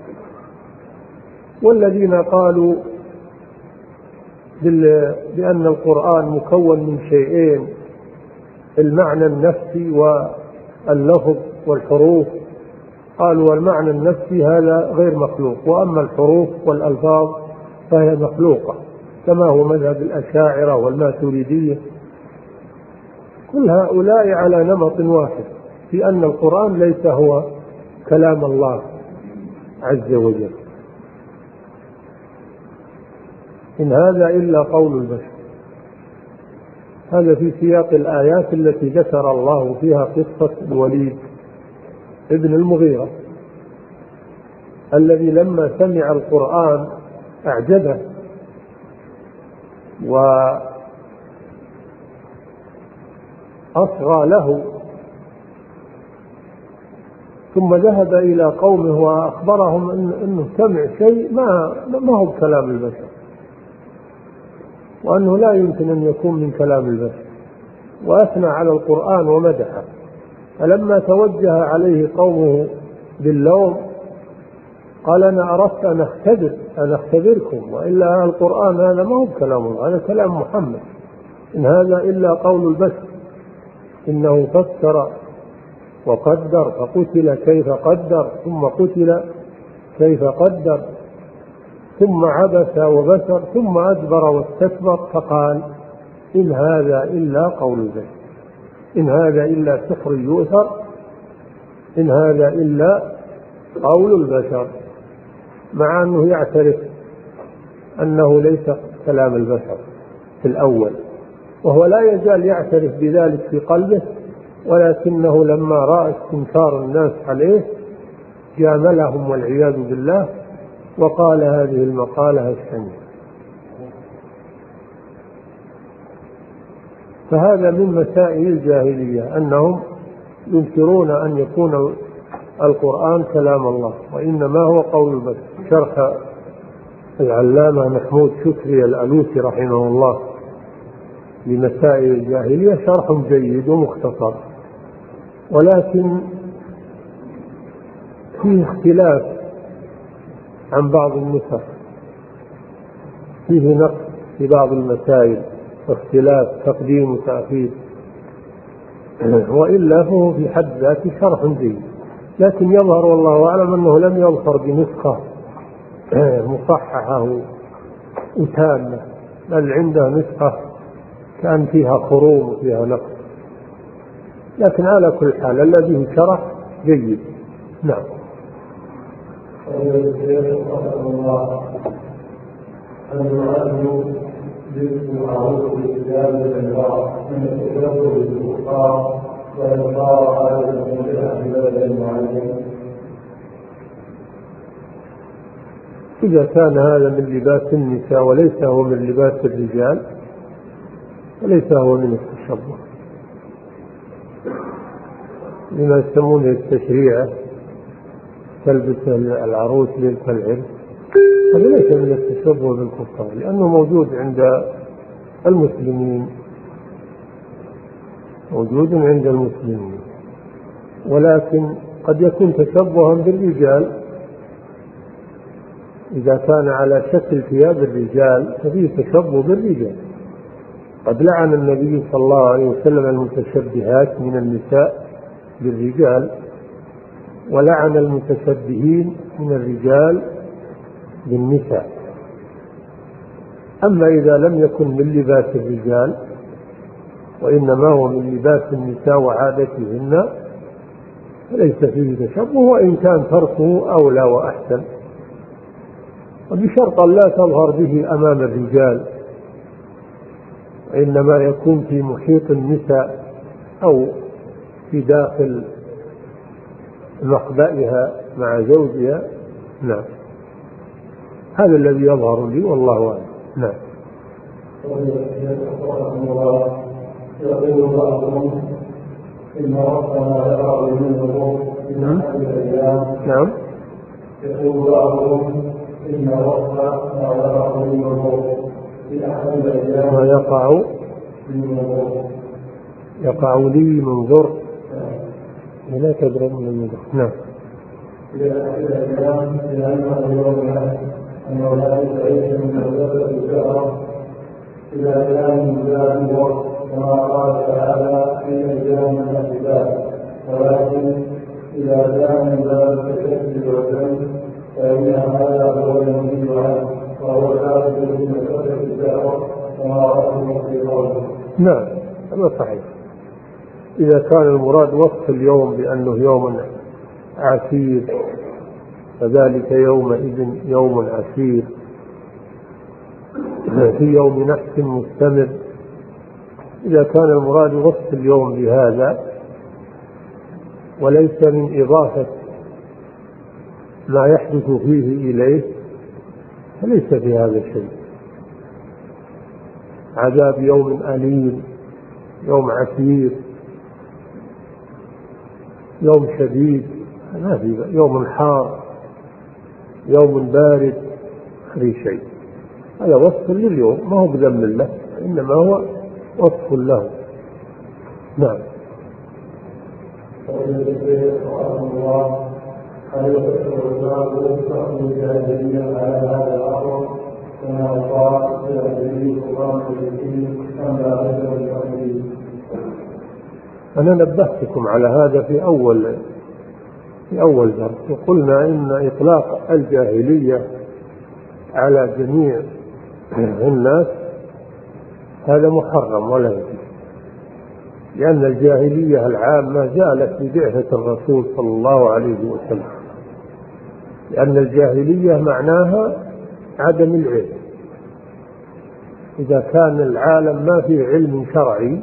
والذين قالوا بأن القرآن مكون من شيئين: المعنى النفسي واللفظ والحروف. قالوا والمعنى النفسي هذا غير مخلوق، وأما الحروف والألفاظ فهي مخلوقة، كما هو مذهب الأشاعرة والماتريدية. كل هؤلاء على نمط واحد في أن القرآن ليس هو كلام الله عز وجل، إن هذا إلا قول البشر. هذا في سياق الآيات التي ذكر الله فيها قصة الوليد ابن المغيرة الذي لما سمع القرآن أعجبه وأصغى له، ثم ذهب إلى قومه وأخبرهم أنه سمع شيء ما هو كلام البشر، وأنه لا يمكن أن يكون من كلام البشر، وأثنى على القرآن ومدحه. فلما توجه عليه قومه باللوم قال أنا أردت أن أختبركم، وإلا القرآن هذا ما هو كلام الله، هذا كلام محمد، إن هذا إلا قول البشر، إنه فكر وقدر فقتل كيف قدر ثم قتل كيف قدر ثم عبس وبسر ثم أدبر واستكبر فقال إن هذا إلا قول البشر، إن هذا إلا سحر يؤثر، إن هذا إلا قول البشر، مع أنه يعترف أنه ليس كلام البشر في الأول، وهو لا يزال يعترف بذلك في قلبه، ولكنه لما رأى استنكار الناس عليه جاملهم والعياذ بالله وقال هذه المقالة الشنيعة. فهذا من مسائل الجاهلية أنهم ينكرون أن يكون القرآن كلام الله، وإنما هو قول البشر. شرح العلامة محمود شكري الألوسي رحمه الله لمسائل الجاهلية شرح جيد ومختصر، ولكن فيه اختلاف عن بعض النسخ، فيه نقص في بعض المسائل واختلاف تقديم وتأخير، وإلا فهو في حد ذاته شرح جيد، لكن يظهر والله أعلم أنه لم يظهر بنسخة مصححة وتامة، بل عنده نسخة كان فيها خروم وفيها نقص، لكن على كل حال الذي شرح جيد. نعم. إذا كان هذا من لباس النساء وليس هو من لباس الرجال وليس هو من التشبه، لما يسمونه التشريع، تلبس العروس ليلة العرس، هذا ليس من التشبه بالكفار، لأنه موجود عند المسلمين، موجود عند المسلمين، ولكن قد يكون تشبها بالرجال إذا كان على شكل ثياب الرجال ففيه تشبه بالرجال. قد لعن النبي صلى الله عليه وسلم المتشبهات من النساء بالرجال، ولعن المتشبهين من الرجال بالنساء. أما إذا لم يكن من لباس الرجال وإنما هو من لباس النساء وعادتهن فليس فيه تشبه، وإن كان تركه أولى وأحسن، وبشرط لا تظهر به أمام الرجال، وإنما يكون في محيط النساء أو في داخل مخبئها مع زوجها. نعم، هذا الذي يظهر لي والله أعلم. نعم. يقول بعضهم إن ربنا يرى من الروح في أحد الأيام. نعم. يقول بعضهم إن ربنا يرى من الروح في أحد الأيام. ويقع يقع لي منظر لا تدري من المنظر. نعم. في أحد الأيام لأنه يوم أنه لا يستعيش من الزبد الشهر إلى أيام ذات الوقت، كما قال تعالى في أيام الأحباب، ولكن إذا كان ذلك التشدد والذنب فإن هذا هو المنزل عنه، وهو ثابت في مسألة الدعوة كما رأى في قوله. نعم، هذا صحيح. إذا كان المراد وصف اليوم بأنه يوم عسير فذلك يومئذ يوم عسير، في يوم نحس مستمر. إذا كان المراد وصف اليوم بهذا وليس من إضافة ما يحدث فيه إليه فليس في هذا شيء. عذاب يوم أليم، يوم عسير، يوم شديد، ما في يوم حار، يوم بارد، في شيء. هذا وصف لليوم، ما هو بذم له، إنما هو وصف له. نعم. هل يفسر الإسلام حكم الجاهلية على هذا الأمر كما قال الجاهلية قرآن الدين أم لا غير التقليد؟ أنا نبهتكم على هذا في أول درس، وقلنا إن إطلاق الجاهلية على جميع الناس هذا محرم ولا يجوز، لأن الجاهلية العامة زالت ببعثة الرسول صلى الله عليه وسلم، لأن الجاهلية معناها عدم العلم. إذا كان العالم ما فيه علم شرعي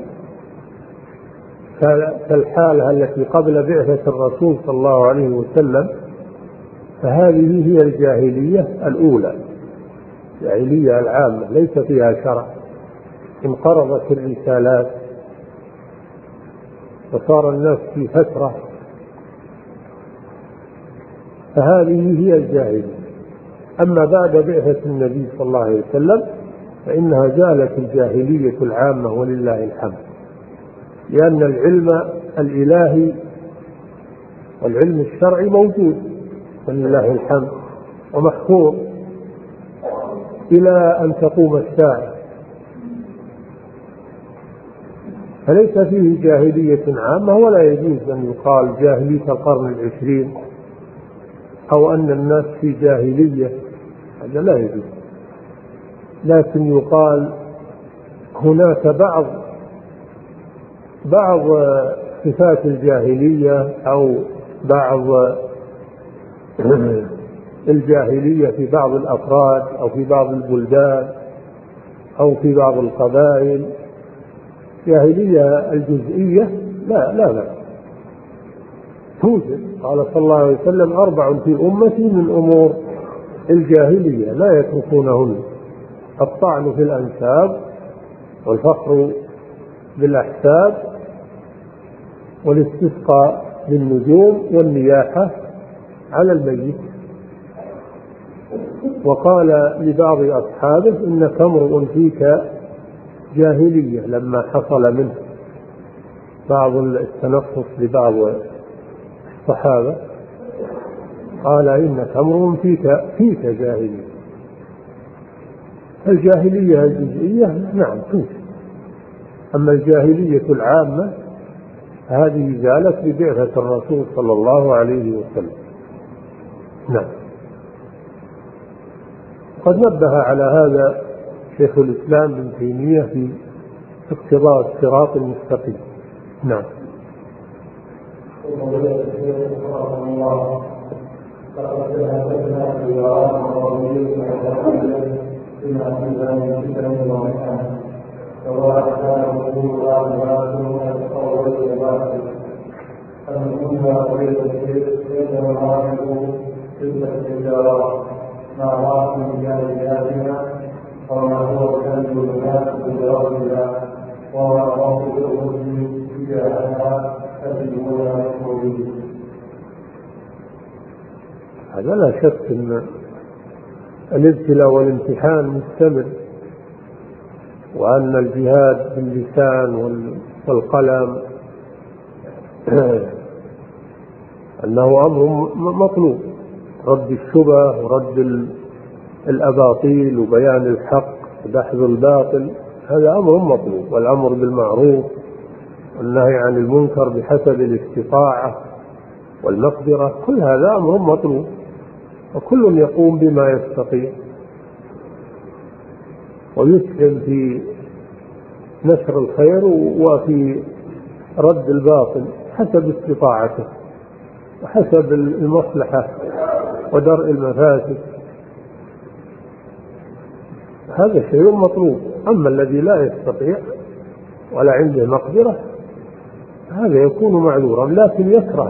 كالحالة التي قبل بعثة الرسول صلى الله عليه وسلم، فهذه هي الجاهلية الأولى، الجاهلية العامة ليس فيها شرع، انقرضت الرسالات وصار الناس في فترة، فهذه هي الجاهلية. أما بعد بعثة النبي صلى الله عليه وسلم فإنها زالت الجاهلية العامة ولله الحمد، لأن العلم الإلهي والعلم الشرعي موجود ولله الحمد ومحفوظ إلى أن تقوم الساعة، فليس فيه جاهلية عامة، ولا يجوز أن يقال جاهلية القرن العشرين أو أن الناس في جاهلية، هذا لا يجوز. لكن يقال هناك بعض صفات الجاهلية أو بعض الجاهلية في بعض الأفراد أو في بعض البلدان أو في بعض القبائل، جاهلية الجزئية لا توجد. قال صلى الله عليه وسلم 4 في أمتي من أمور الجاهلية لا يتركونهن: الطعن في الأنساب، والفخر بالأحساب، والاستسقاء بالنجوم، والنياحة على الميت. وقال لبعض أصحابه: إنك امرؤ فيك جاهلية، لما حصل منه بعض التنصص لبعض الصحابة قال: إنك امرؤ فيك جاهلية. الجاهلية الجزئية نعم توجد، أما الجاهلية العامة هذه زالت ببعثة الرسول صلى الله عليه وسلم. نعم. قد نبه على هذا شيخ الإسلام ابن تيمية في اقتضاء الصراط المستقيم. نعم. هذا لا شك أن الابتلاء والامتحان مستمر، وأن الجهاد باللسان والقلم أنه أمر مطلوب، رد الشبه ورد الأباطيل وبيان الحق ودحض الباطل، هذا أمر مطلوب، والأمر بالمعروف والنهي عن المنكر بحسب الاستطاعة والمقدرة، كل هذا أمر مطلوب، وكل يقوم بما يستطيع ويسهم في نشر الخير وفي رد الباطل حسب استطاعته وحسب المصلحة ودرء المفاسد، هذا شيء مطلوب. أما الذي لا يستطيع ولا عنده مقدرة هذا يكون معذورا، لكن يكره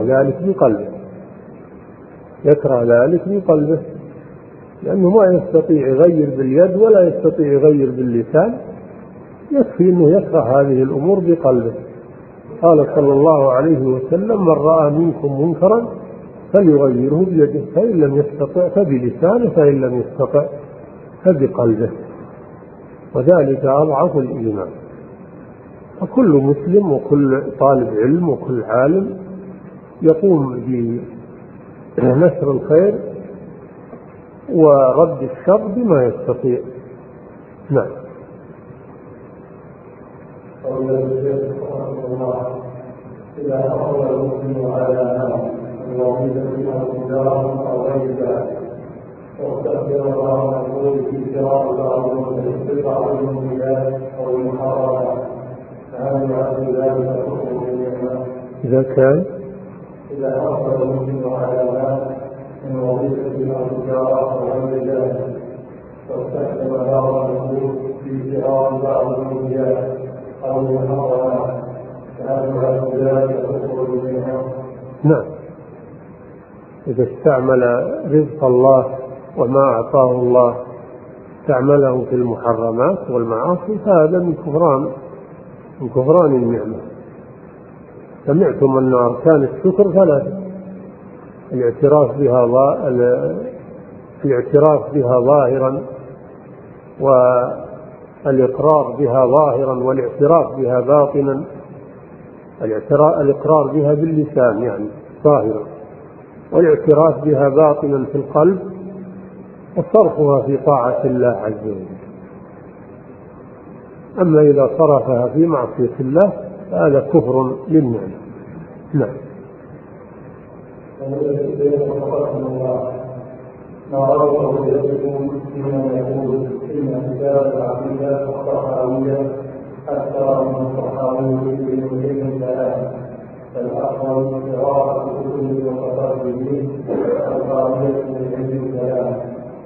ذلك بقلبه، لأنه ما يستطيع يغير باليد ولا يستطيع يغير باللسان، يكفي أنه يكره هذه الأمور بقلبه. قال صلى الله عليه وسلم: من رأى منكم منكرا فليغيره بيده، فإن لم يستطع فبلسانه، فإن لم يستطع فبقلبه، وذلك أضعف الإيمان. فكل مسلم وكل طالب علم وكل عالم يقوم نشر الخير ورد الشر بما يستطيع. نعم. إذا حصل المسلم على نار الوظيفة أو تجارة أو غير ذلك واستأثر الله المقبول في شراء بعض المنتجات أو المحرمات فهل يعد ذلك كفر بالنعمة؟ إذا كان إذا حصل المسلم على نار من وظيفة أو تجارة أو غير ذلك واستأثر الله المقبول في شراء بعض المنتجات أو المحرمات فهل يعد ذلك كفر بالنعمة؟ نعم. إذا استعمل رزق الله وما أعطاه الله استعمله في المحرمات والمعاصي فهذا من كفران النعمة. سمعتم أن أركان الشكر ثلاثة: الاعتراف بها ظاهرا، والإقرار بها ظاهرا، والاعتراف بها باطنا. الإقرار بها باللسان يعني ظاهرا، والاعتراف بها باطنا في القلب، وصرفها في طاعة الله عز وجل. أما إذا صرفها في معصية الله فهذا كفر للنعمة. نعم. ما رأوا بيدكم فيما يقول إن كتاب العقيدة الصحاوية أكثر من الصحاوي في كل الكلام، فالأفضل قراءة كتب المتقدمين القائلة من الكلام.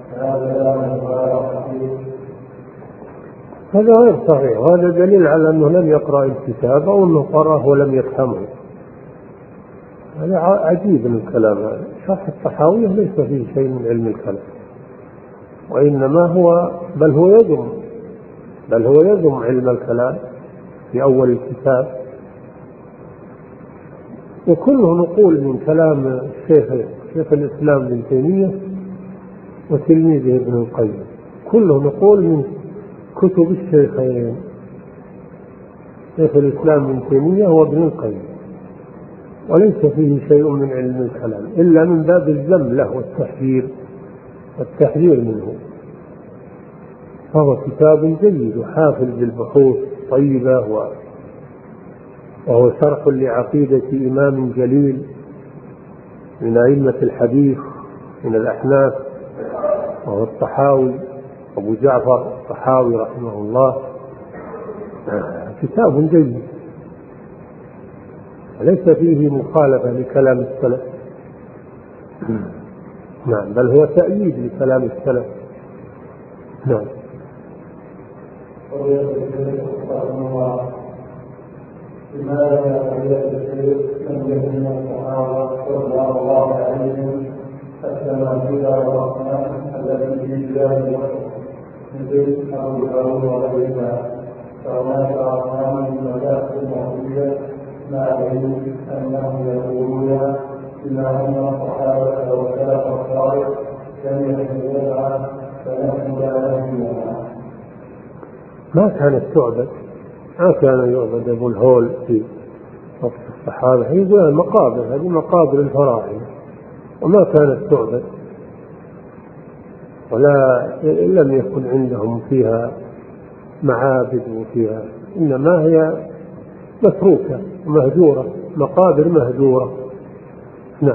هذا غير صحيح، وهذا دليل على أنه لم يقرأ الكتاب أو أنه قرأه ولم يفهمه. هذا عجيب من الكلام. هذا شرح الطحاوية ليس فيه شيء من علم الكلام، وإنما هو بل هو يذم علم الكلام في أول الكتاب، وكله نقول من كلام شيخ الإسلام ابن تيمية وتلميذه ابن القيم، كله نقول من كتب الشيخين شيخ الإسلام ابن تيمية وابن القيم، وليس فيه شيء من علم الكلام إلا من باب الذم له والتحذير منه. فهو كتاب جيد وحافل بالبحوث طيبة، وهو شرح لعقيدة إمام جليل من أئمة الحديث من الأحناف، وهو الطحاوي أبو جعفر الطحاوي رحمه الله. كتاب جيد ليس فيه مخالفة لكلام السلف، نعم، بل هو تأييد لكلام السلف. نعم. لماذا لم يكن الصحابة رضي الله عنهم التماثيل والأصنام التي في بلاد مصر مثل أبو داود وغيرها، فهناك أصنام من مذاهب المعتزلة مع العلم أنهم يقولون بما أن الصحابة والسلف الصالح لم يحملوها فنحن لا نحملها. ما كانت تعبد، ما كان يعبد أبو الهول في وقت الصحابة. يقول مقابر، هذه مقابر الفراعنة، وما كانت تعبد، ولا لم يكن عندهم فيها معابد وفيها، إنما هي متروكة مهجورة، مقابر مهجورة. نعم.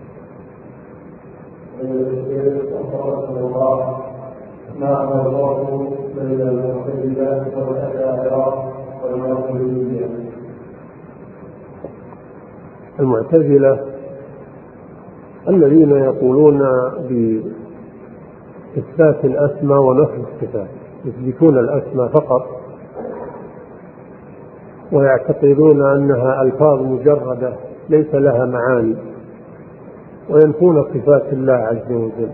ما هو الفرق بين المعتزلة والأشاعرة والماتريدية؟ المعتزلة الذين يقولون بإثبات الأسماء ونفي الصفات، يثبتون الأسماء فقط ويعتقدون أنها ألفاظ مجردة ليس لها معاني، وينفون صفات الله عز وجل.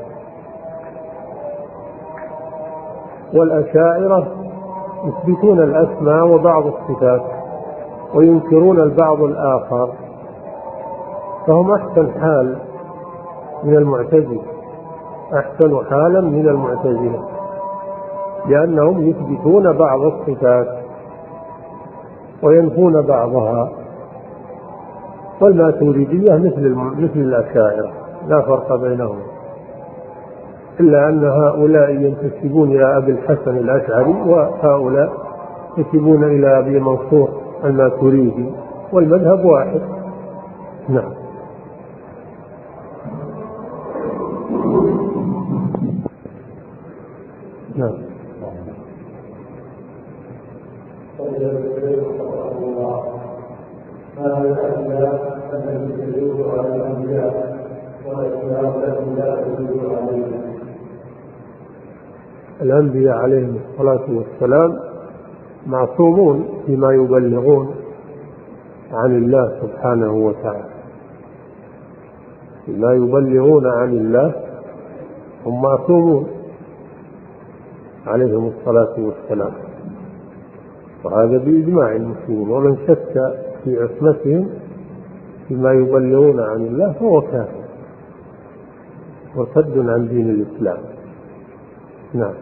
والأشاعرة يثبتون الأسماء وبعض الصفات وينكرون البعض الآخر، فهم أحسن حال من المعتزلة، أحسن حالا من المعتزلة، لأنهم يثبتون بعض الصفات وينفون بعضها. والماتريدية مثل الأشاعرة، لا فرق بينهم، إلا أن هؤلاء ينتسبون إلى أبي الحسن الأشعري وهؤلاء ينتسبون إلى أبي منصور الماتريدي، والمذهب واحد. نعم. نعم. الأنبياء عليهم الصلاة والسلام معصومون فيما يبلغون عن الله سبحانه وتعالى، فيما يبلغون عن الله هم معصومون عليهم الصلاة والسلام، وهذا بإجماع المسلمين، ومن شك في عصمتهم فيما يبلغون عن الله فهو كافر مرتد عن دين الإسلام. نعم.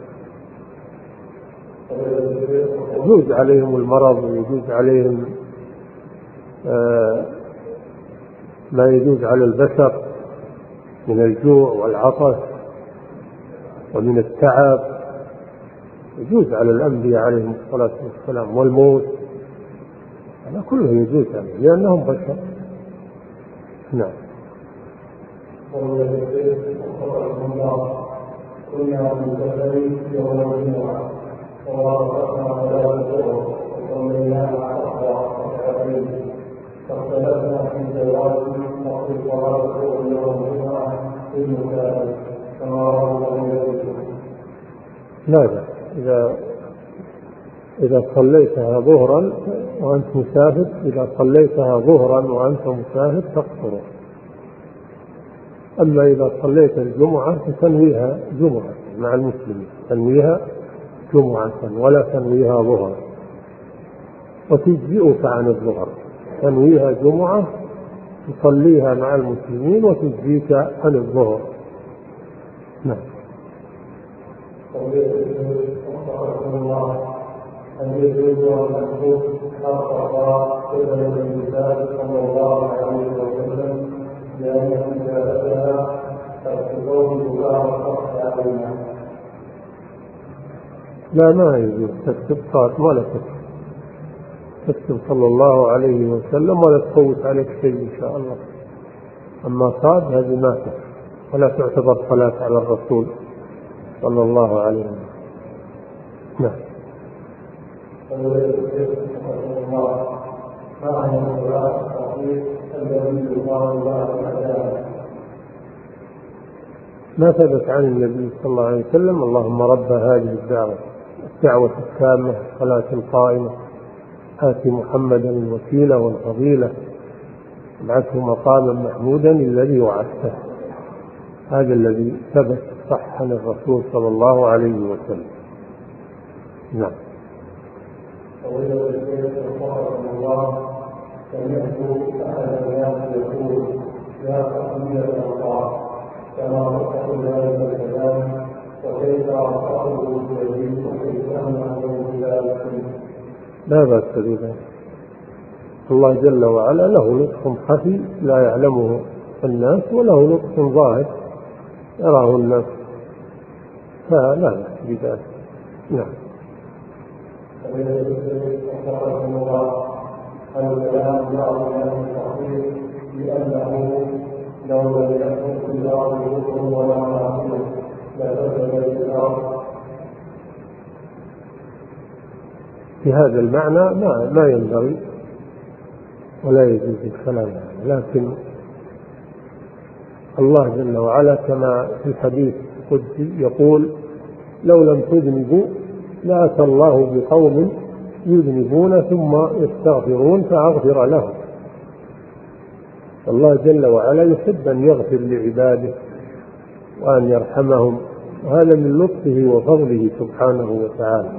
يجوز عليهم المرض ويجوز عليهم ما يجوز على البشر من الجوع والعطش ومن التعب، يجوز على الأنبياء عليهم الصلاة والسلام، والموت، هذا كله يجوز عليهم لأنهم بشر. نعم. كنا منتظرين يوم الجمعة ووافقنا على الظهر وصلينا ركعتين، فاختلفنا في جواز وقت صلاة الظهر يوم الجمعة في المكان كما رواه النبي. لا، إذا صليتها ظهرا وأنت مسافر، إذا صليتها ظهرا وأنت مسافر تقصر. أما إذا صليت الجمعة فتنويها جمعة مع المسلمين، تنويها جمعة ولا تنويها ظهرا، وتجزئك عن الظهر، تنويها جمعة تصليها مع المسلمين وتجزيك عن الظهر. نعم. أن يجوز المحبوب خاصة قبل النبي صلى الله عليه وسلم لأنه جاءتها فالتقوم بها علينا. لا، ما يجوز تكتب صاد ولا تكتب صلى الله عليه وسلم ولا تفوت عليك شيء إن شاء الله. أما صاد هذه ما تكتب ولا تعتبر صلاة على الرسول صلى الله عليه وسلم. نعم. ما ثبت عن النبي صلى الله عليه وسلم اللهم رب هذه الدعوة التامة الصلاة القائمة آت محمدا الوسيلة والفضيلة وابعثه مقاما محمودا الذي وعدته. هذا الذي ثبت صح عن الرسول صلى الله عليه وسلم. نعم. سمعت أحد الناس يقول يا تقوية الله كما تقول هذا الكلام وكيف أعطاه بيدي وكيف أنه بذلك. لا بأس بذلك، الله جل وعلا له لطف خفي لا يعلمه الناس، وله لطف ظاهر يراه الناس، فلا بأس بذلك. نعم. الكلام بعض الصحيح لأنه لو لم يكن في الأرض حكم ولا معصية لفسد الأرض. في هذا المعنى ما ينبغي ولا يجوز الكلام، لكن الله جل وعلا كما في الحديث القدسي يقول لو لم تذنبوا لأتى الله بقوم يذنبون ثم يستغفرون فأغفر لهم. الله جل وعلا يحب أن يغفر لعباده وأن يرحمهم، وهذا من لطفه وفضله سبحانه وتعالى.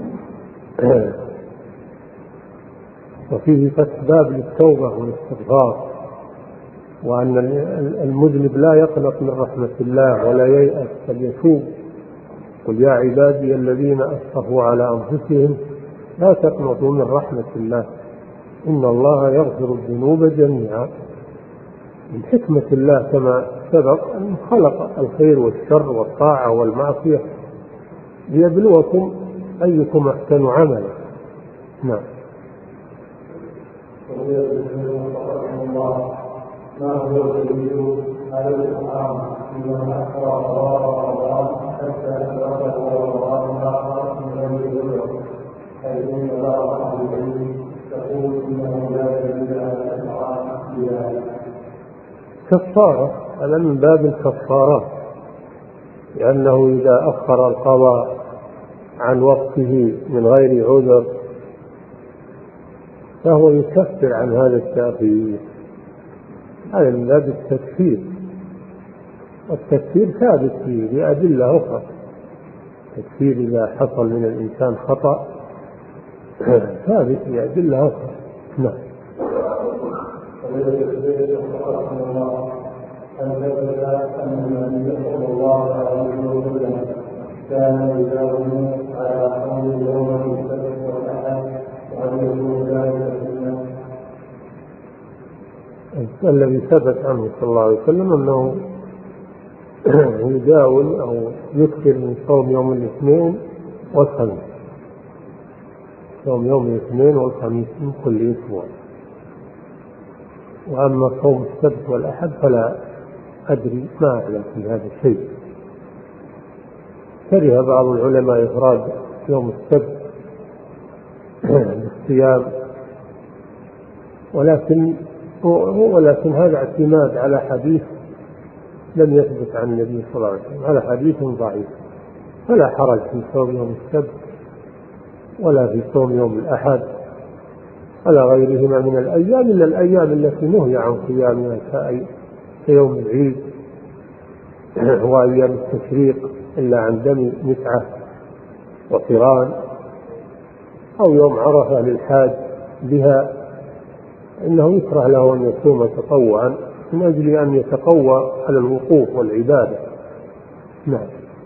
وفيه فتح باب للتوبة والاستغفار، وأن المذنب لا يقنط من رحمة الله ولا ييأس بل يتوب. قل يا عبادي الذين أسرفوا على أنفسهم لا تقنطوا من رحمة الله إن الله يغفر الذنوب جميعا. من حكمة الله كما سبق أن خلق الخير والشر والطاعة والمعصية ليبلوكم أيكم أحسن عملا. نعم. ما هو الدليل على الإطعام من أخر رمضان حتى أدركه رمضان آخر من غير عذر، حيث إن بعض أهل العلم تقول إنه لا دليل على الإطعام بذلك. كفارة، هذا من باب الكفارات، لأنه إذا أخر القضاء عن وقته من غير عذر فهو يكفر عن هذا التأخير. هذا من باب التكفير، والتكفير ثابت فيه بأدلة أخرى. التكفير إذا حصل من الإنسان خطأ ثابت بأدلة أخرى. نعم. أن النبي صلى الله عليه وسلم كان يجاوب على قوم يوم السبت والأحد وأن يكون ذلك سنة. الذي ثبت عنه صلى الله عليه وسلم أنه يداول أو يكثر من صوم يوم الاثنين والخميس، صوم يوم الاثنين والخميس من كل أسبوع. وأما صوم السبت والأحد فلا أدري، ما أعلم في هذا الشيء. كره بعض العلماء إفراد يوم السبت بالصيام، ولكن هذا اعتماد على حديث لم يثبت عن النبي صلى الله عليه وسلم، هذا حديث ضعيف، فلا حرج في صوم يوم السبت ولا في صوم يوم الأحد ولا غيرهما من الأيام، إلا الأيام التي نهي عن صيامها كيوم العيد وأيام التشريق إلا عن دم متعة وقران، أو يوم عرفة للحاج بها، إنه يكره له أن يصوم تطوعا من أجل أن يتقوى على الوقوف والعبادة. نعم.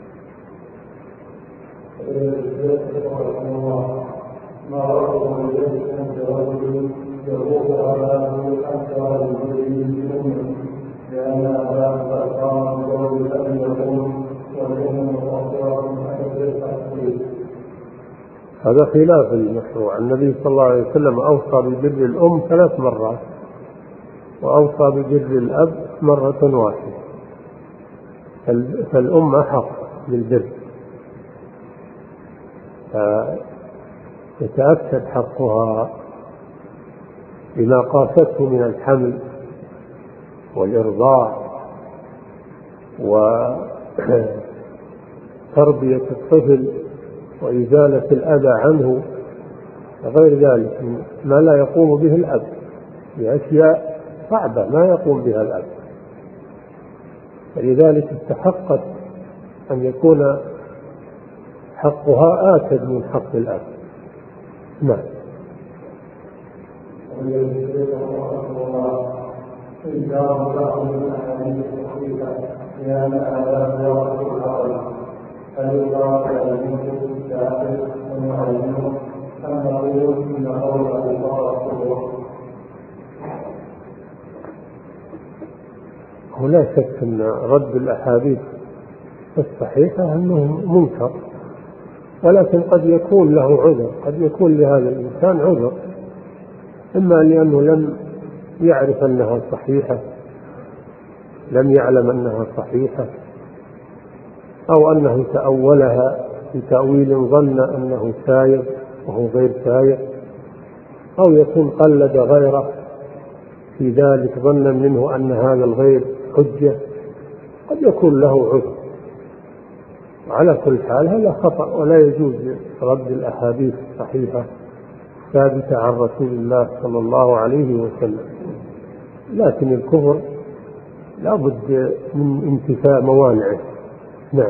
ما رأوا من يجب رجل يروح على أكثر المسلمين لأن هذا الأقام قول أن يكون والأم مؤخرا هذا خلاف المشروع. النبي صلى الله عليه وسلم أوصى ببر الأم 3 مرات، وأوصى ببر الأب مرة واحدة، فالأم أحق بالبر، يتأكد حقها بما قاسته من الحمل والإرضاع وتربية الطفل وإزالة الأذى عنه وغير ذلك ما لا يقوم به الأب، بأشياء صعبة ما يقوم بها الأب، فلذلك استحقت أن يكون حقها آكد من حق الأب. نعم. ولا شك أن رد الأحاديث الصحيحة أنه منكر، ولكن قد يكون له عذر، قد يكون لهذا الإنسان عذر، إما لأنه لم يعرف أنها صحيحة، لم يعلم أنها صحيحة، أو أنه تأولها بتأويل ظن أنه سائغ وهو غير سائغ، أو يكون قلد غيره في ذلك ظنا منه أن هذا الغير حجة، قد يكون له عذر. على كل حال هذا خطأ، ولا يجوز رد الأحاديث الصحيحة ثابتة عن رسول الله صلى الله عليه وسلم، لكن الكفر لا بد من انتفاء موانعه. نعم.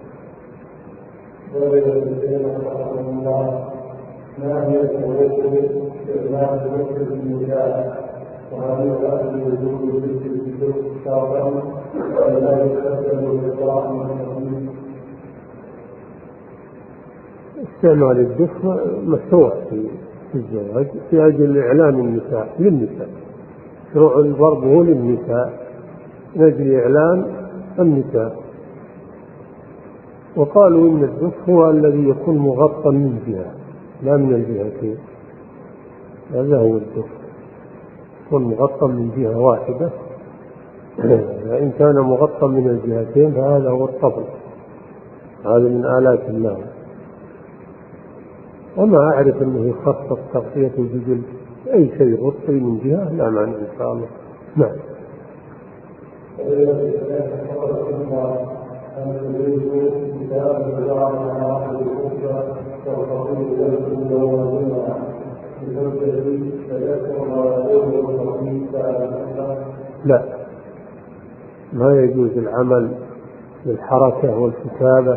ما هي استخدام النساء وهل يؤدي وجود الذكر شرعا ولا يستخدم الإطلاق؟ استعمال الدف مشروع في الزواج في أجل إعلام النساء للنساء، شروع الضرب هو للنساء من أجل إعلان النكاح. وقالوا إن الدف هو الذي يكون مغطى من جهة لا من الجهتين، هذا هو الدف، يكون مغطى من جهة واحدة. فإن كان مغطى من الجهتين فهذا هو الطبل، هذا من آلات الله. وما أعرف أنه يخصص تغطية الجزل أي شيء غطي من جهة لا معنى إن شاء الله. نعم. لا، ما يجوز العمل بالحركة والكتابة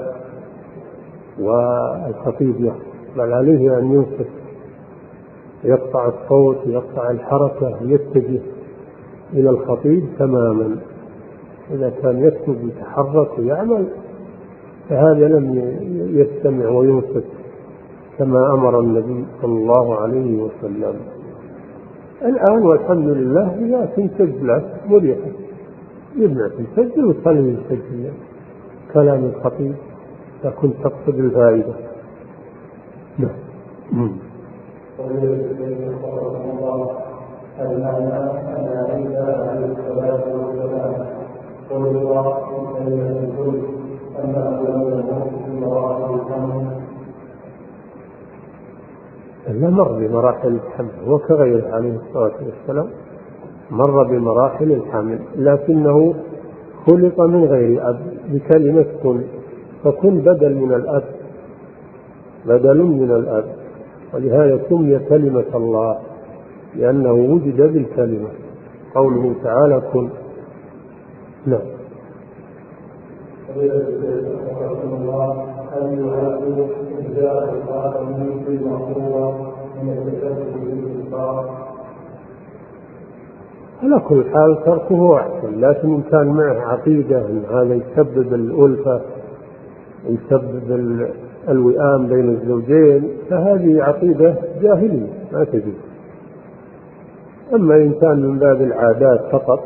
والخطيب، بل عليه أن ينصت، يقطع الصوت، يقطع الحركة، يتجه إلى الخطيب تماما. إذا كان يكتب ويتحرك ويعمل فهذا لم يستمع وينصت كما أمر النبي صلى الله عليه وسلم. الآن والحمد لله إذا تنسجلات مريحة يبنى تنسجل وتخليه يسجل كلام الخطيب إذا كنت تقصد الفائدة. لا، مر بمراحل الحمل وكغيره عليه الصلاة والسلام، مر بمراحل الحمل، لكنه خلق من غير أب بكلمة كن، فكن بدل من الأب، بدل من الأب، ولهذا سمي كلمة الله لأنه وجد بالكلمة، قوله تعالى كن. نعم. على كل حال تركه أحسن، لكن إن كان معه عقيدة أن هذا يسبب الألفة ويسبب الوئام بين الزوجين فهذه عقيدة جاهلية ما تجوز. أما إن كان من باب العادات فقط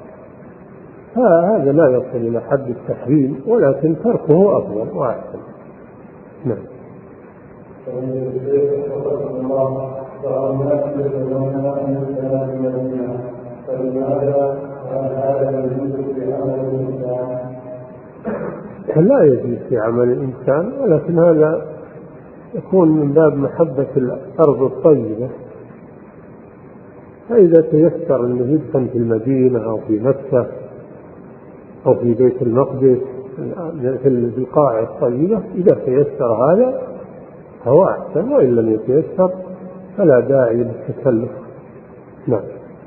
هذا لا يصل إلى حد التحريم، ولكن تركه أفضل وأحسن. نعم. لا يجوز في عمل الإنسان، ولكن هذا يكون من باب محبة الأرض الطيبة. فإذا تيسر أنه يدفن في المدينة أو في مكة أو في بيت المقدس في البقاع الطيبة، إذا تيسر هذا فهو أحسن، وإن لم يتيسر فلا داعي للتكلف. نعم.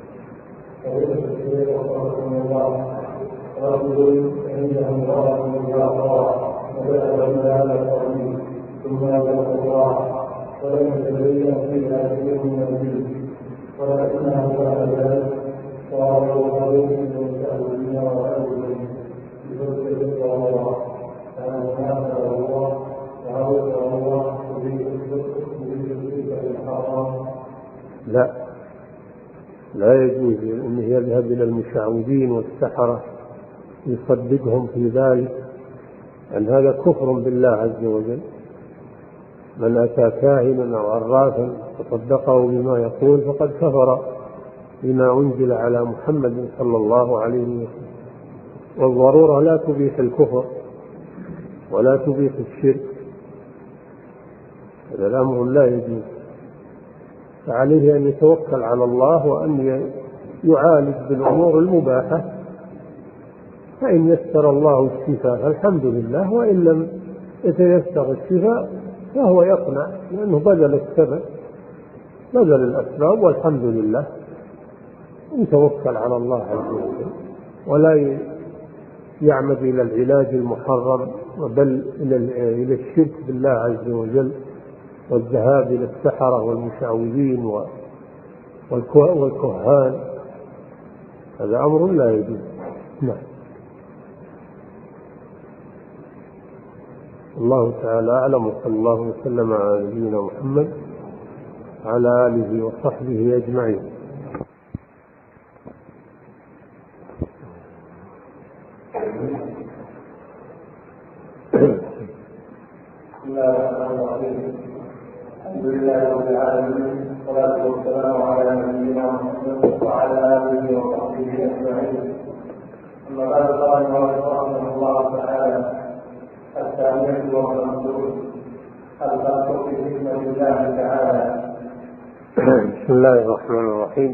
لا يجوز أنه يذهب إلى المشعوذين والسحرة يصدقهم في ذلك، أن هذا كفر بالله عز وجل. من أتى كاهنا أو عرافا فصدقه بما يقول فقد كفر بما أنزل على محمد صلى الله عليه وسلم. والضرورة لا تبيح الكفر ولا تبيح الشرك، هذا الأمر لا يجوز. فعليه أن يتوكل على الله وأن يعالج بالأمور المباحة، فإن يسر الله الشفاء فالحمد لله، وإن لم يتيسر الشفاء فهو يقنع لأنه بذل السبب، بذل الأسباب، والحمد لله. يتوكل على الله عز وجل ولا يعمد إلى العلاج المحرم، بل إلى الشرك بالله عز وجل والذهاب إلى السحرة والمشعوذين والكهان، هذا أمر لا يجوز. نعم. الله تعالى أعلم، وصلى الله وسلم على نبينا محمد وعلى آله وصحبه أجمعين. الحمد لله رب العالمين، والصلاة والسلام على نبينا محمد وعلى آله وصحبه أجمعين. أما بعد قال رحمه الله تعالى: الثانية والخمسون الخلق في حكمة الله تعالى. بسم الله الرحمن الرحيم.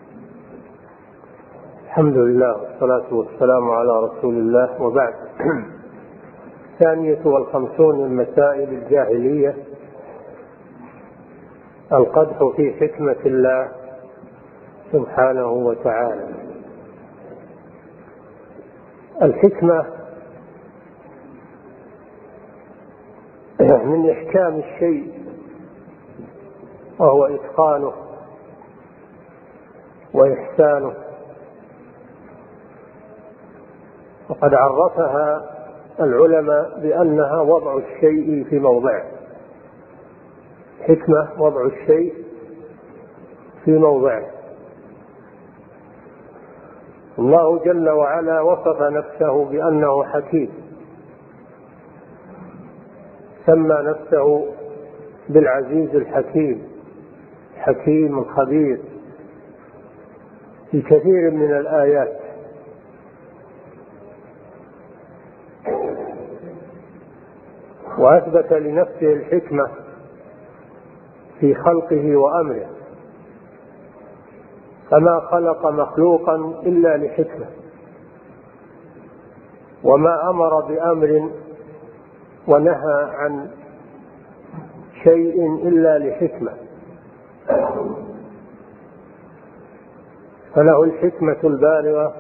الحمد لله والصلاة والسلام على رسول الله، وبعد. الثانية والخمسون من مسائل الجاهلية القدح في حكمة الله سبحانه وتعالى. الحكمة من إحكام الشيء وهو إتقانه وإحسانه، وقد عرفها العلماء بأنها وضع الشيء في موضعه. حكمة وضع الشيء في موضعه. الله جل وعلا وصف نفسه بأنه حكيم، سمى نفسه بالعزيز الحكيم، حكيم الخبير في كثير من الآيات. وأثبت لنفسه الحكمة في خلقه وأمره، فما خلق مخلوقا إلا لحكمة، وما أمر بأمر ونهى عن شيء إلا لحكمة، فله الحكمة البالغة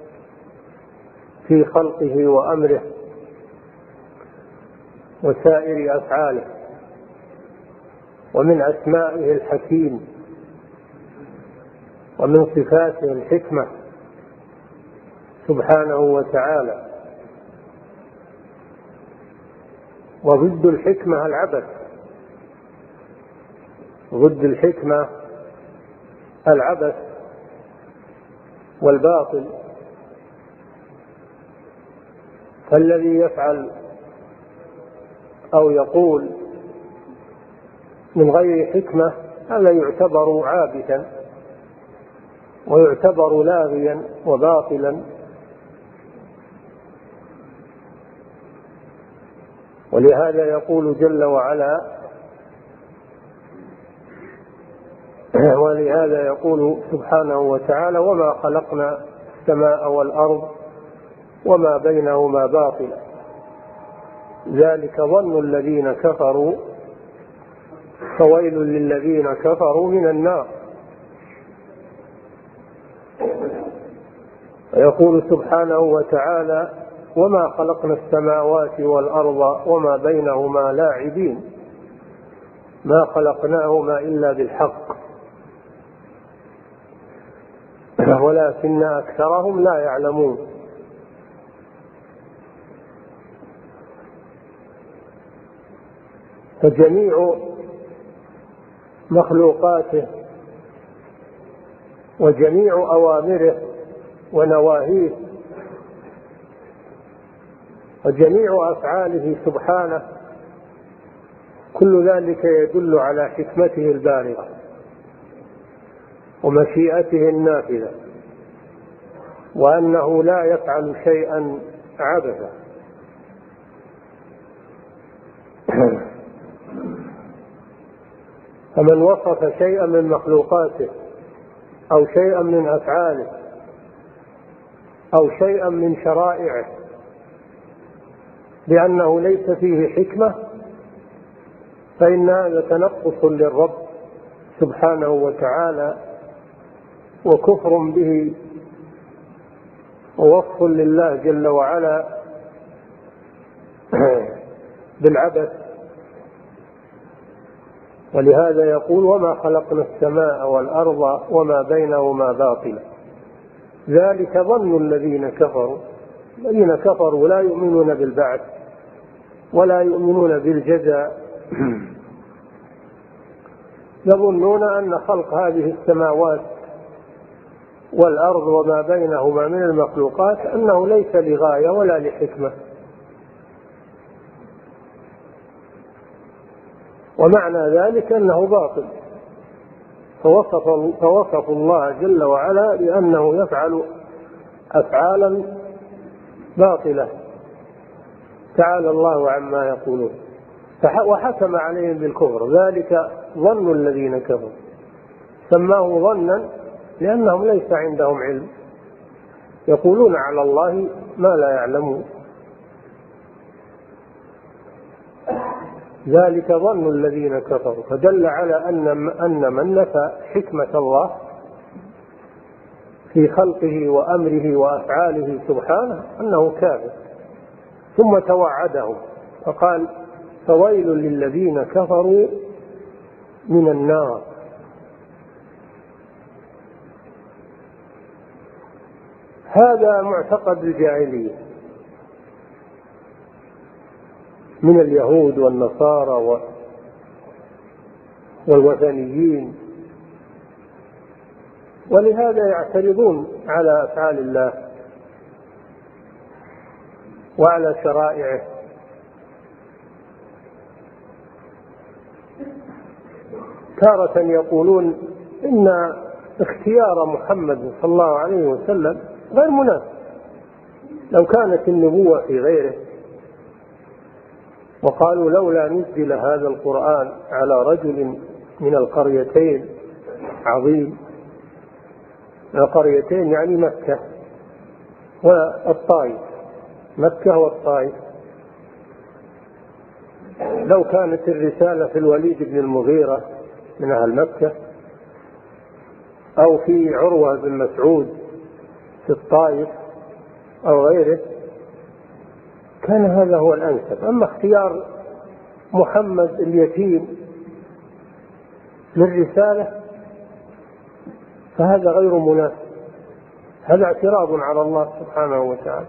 في خلقه وأمره وسائر أفعاله. ومن أسمائه الحكيم، ومن صفاته الحكمة سبحانه وتعالى. وضد الحكمة العبث، ضد الحكمة العبث والباطل. فالذي يفعل أو يقول من غير حكمة هذا يعتبر عابثا، ويعتبر لاغيا وباطلا. ولهذا يقول جل وعلا، ولهذا يقول سبحانه وتعالى: وما خلقنا السماء والأرض وما بينهما باطلا ذلك ظن الذين كفروا فويل للذين كفروا من النار. ويقول سبحانه وتعالى: وما خلقنا السماوات والأرض وما بينهما لاعبين ما خلقناهما إلا بالحق ولكن أكثرهم لا يعلمون. فجميع مخلوقاته وجميع أوامره ونواهيه وجميع أفعاله سبحانه، كل ذلك يدل على حكمته البالغة ومشيئته النافذة، وأنه لا يفعل شيئا عبثا. فمن وصف شيئا من مخلوقاته أو شيئا من أفعاله أو شيئا من شرائعه بأنه ليس فيه حكمة، فإن هذا تنقص للرب سبحانه وتعالى وكفر به ووصف لله جل وعلا بالعبث. ولهذا يقول: وما خلقنا السماء والأرض وما بينهما باطلا ذلك ظن الذين كفروا. الذين كفروا لا يؤمنون بالبعث ولا يؤمنون بالجزاء، يظنون أن خلق هذه السماوات والأرض وما بينهما من المخلوقات أنه ليس لغاية ولا لحكمة، ومعنى ذلك أنه باطل، فوصف الله جل وعلا بأنه يفعل أفعالا باطلة، تعالى الله عما يقولون، وحكم عليهم بالكفر. ذلك ظن الذين كفروا، سماه ظنا لأنهم ليس عندهم علم، يقولون على الله ما لا يعلمون. ذلك ظن الذين كفروا، فدل على أن من نفى حكمة الله في خلقه وأمره وأفعاله سبحانه أنه كافر. ثم توعدهم فقال: فويل للذين كفروا من النار. هذا معتقد الجاهلية من اليهود والنصارى والوثنيين، ولهذا يعترضون على أفعال الله وعلى شرائعه. تارة يقولون إن اختيار محمد صلى الله عليه وسلم غير مناسب، لو كانت النبوة في غيره. وقالوا: لولا نزل هذا القرآن على رجل من القريتين عظيم. القريتين يعني مكة والطائف، مكة والطائف. لو كانت الرسالة في الوليد بن المغيرة من أهل مكة، أو في عروة بن مسعود في الطائف أو غيره، كان هذا هو الأنسب. أما اختيار محمد اليتيم للرسالة فهذا غير مناسب، هذا اعتراض على الله سبحانه وتعالى.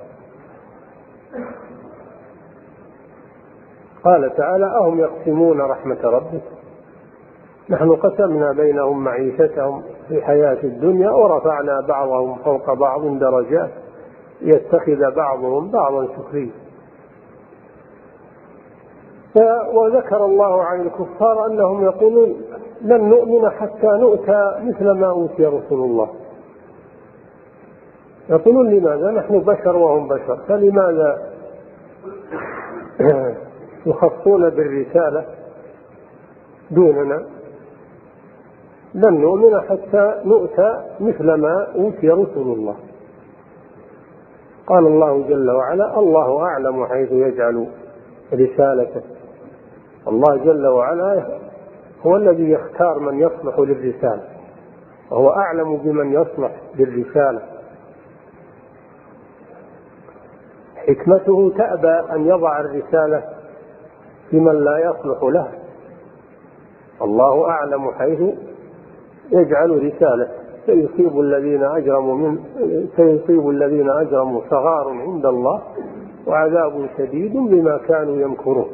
قال تعالى: أهم يقسمون رحمة ربك نحن قسمنا بينهم معيشتهم في الحياة الدنيا ورفعنا بعضهم فوق بعض درجات ليتخذ بعضهم بعضا سخريا. وذكر الله عن الكفار أنهم يقولون: لن نؤمن حتى نؤتى مثل ما أوتي رسول الله. يقولون: لماذا؟ نحن بشر وهم بشر، فلماذا يخصون بالرسالة دوننا؟ لن نؤمن حتى نؤتى مثل ما أوتي رسول الله. قال الله جل وعلا: الله أعلم حيث يجعل رسالته. الله جل وعلا هو الذي يختار من يصلح للرسالة، وهو أعلم بمن يصلح للرسالة. حكمته تأبى أن يضع الرسالة في من لا يصلح له. الله أعلم حيث يجعل رسالة. سيصيب الذين أجرموا صغار عند الله وعذاب شديد بما كانوا يمكرون.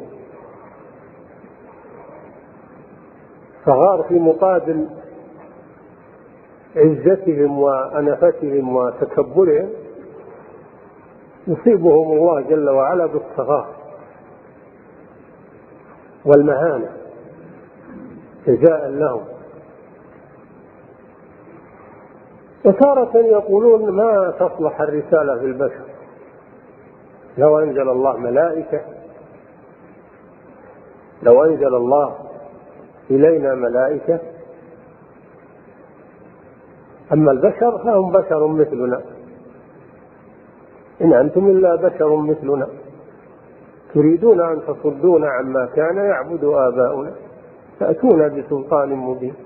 صغار في مقابل عزتهم وأنفتهم وتكبرهم، يصيبهم الله جل وعلا بالصغار والمهانة جزاء لهم. وتارة يقولون: ما تصلح الرسالة في البشر، لو أنزل الله ملائكة، لو أنزل الله إلينا ملائكة. أما البشر فهم بشر مثلنا، إن أنتم إلا بشر مثلنا تريدون أن تصدونا عما كان يعبد آباؤنا فأتونا بسلطان مبين.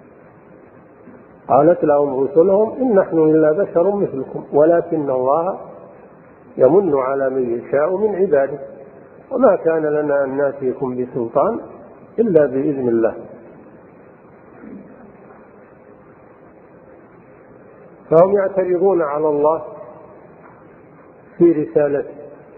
قالت لهم رسلهم: إن نحن إلا بشر مثلكم ولكن الله يمن على من يشاء من عباده وما كان لنا أن نأتيكم بسلطان إلا بإذن الله. فهم يعترضون على الله في رسالته،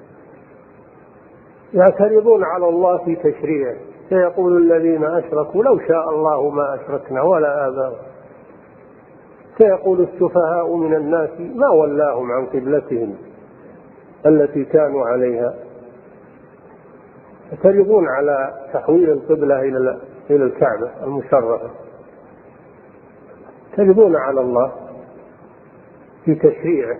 يعترضون على الله في تشريعه. سيقول الذين أشركوا: لو شاء الله ما أشركنا ولا آباؤنا. سيقول السفهاء من الناس: ما ولاهم عن قبلتهم التي كانوا عليها. يعترضون على تحويل القبلة إلى الكعبة المشرفة، يعترضون على الله في تشريعه.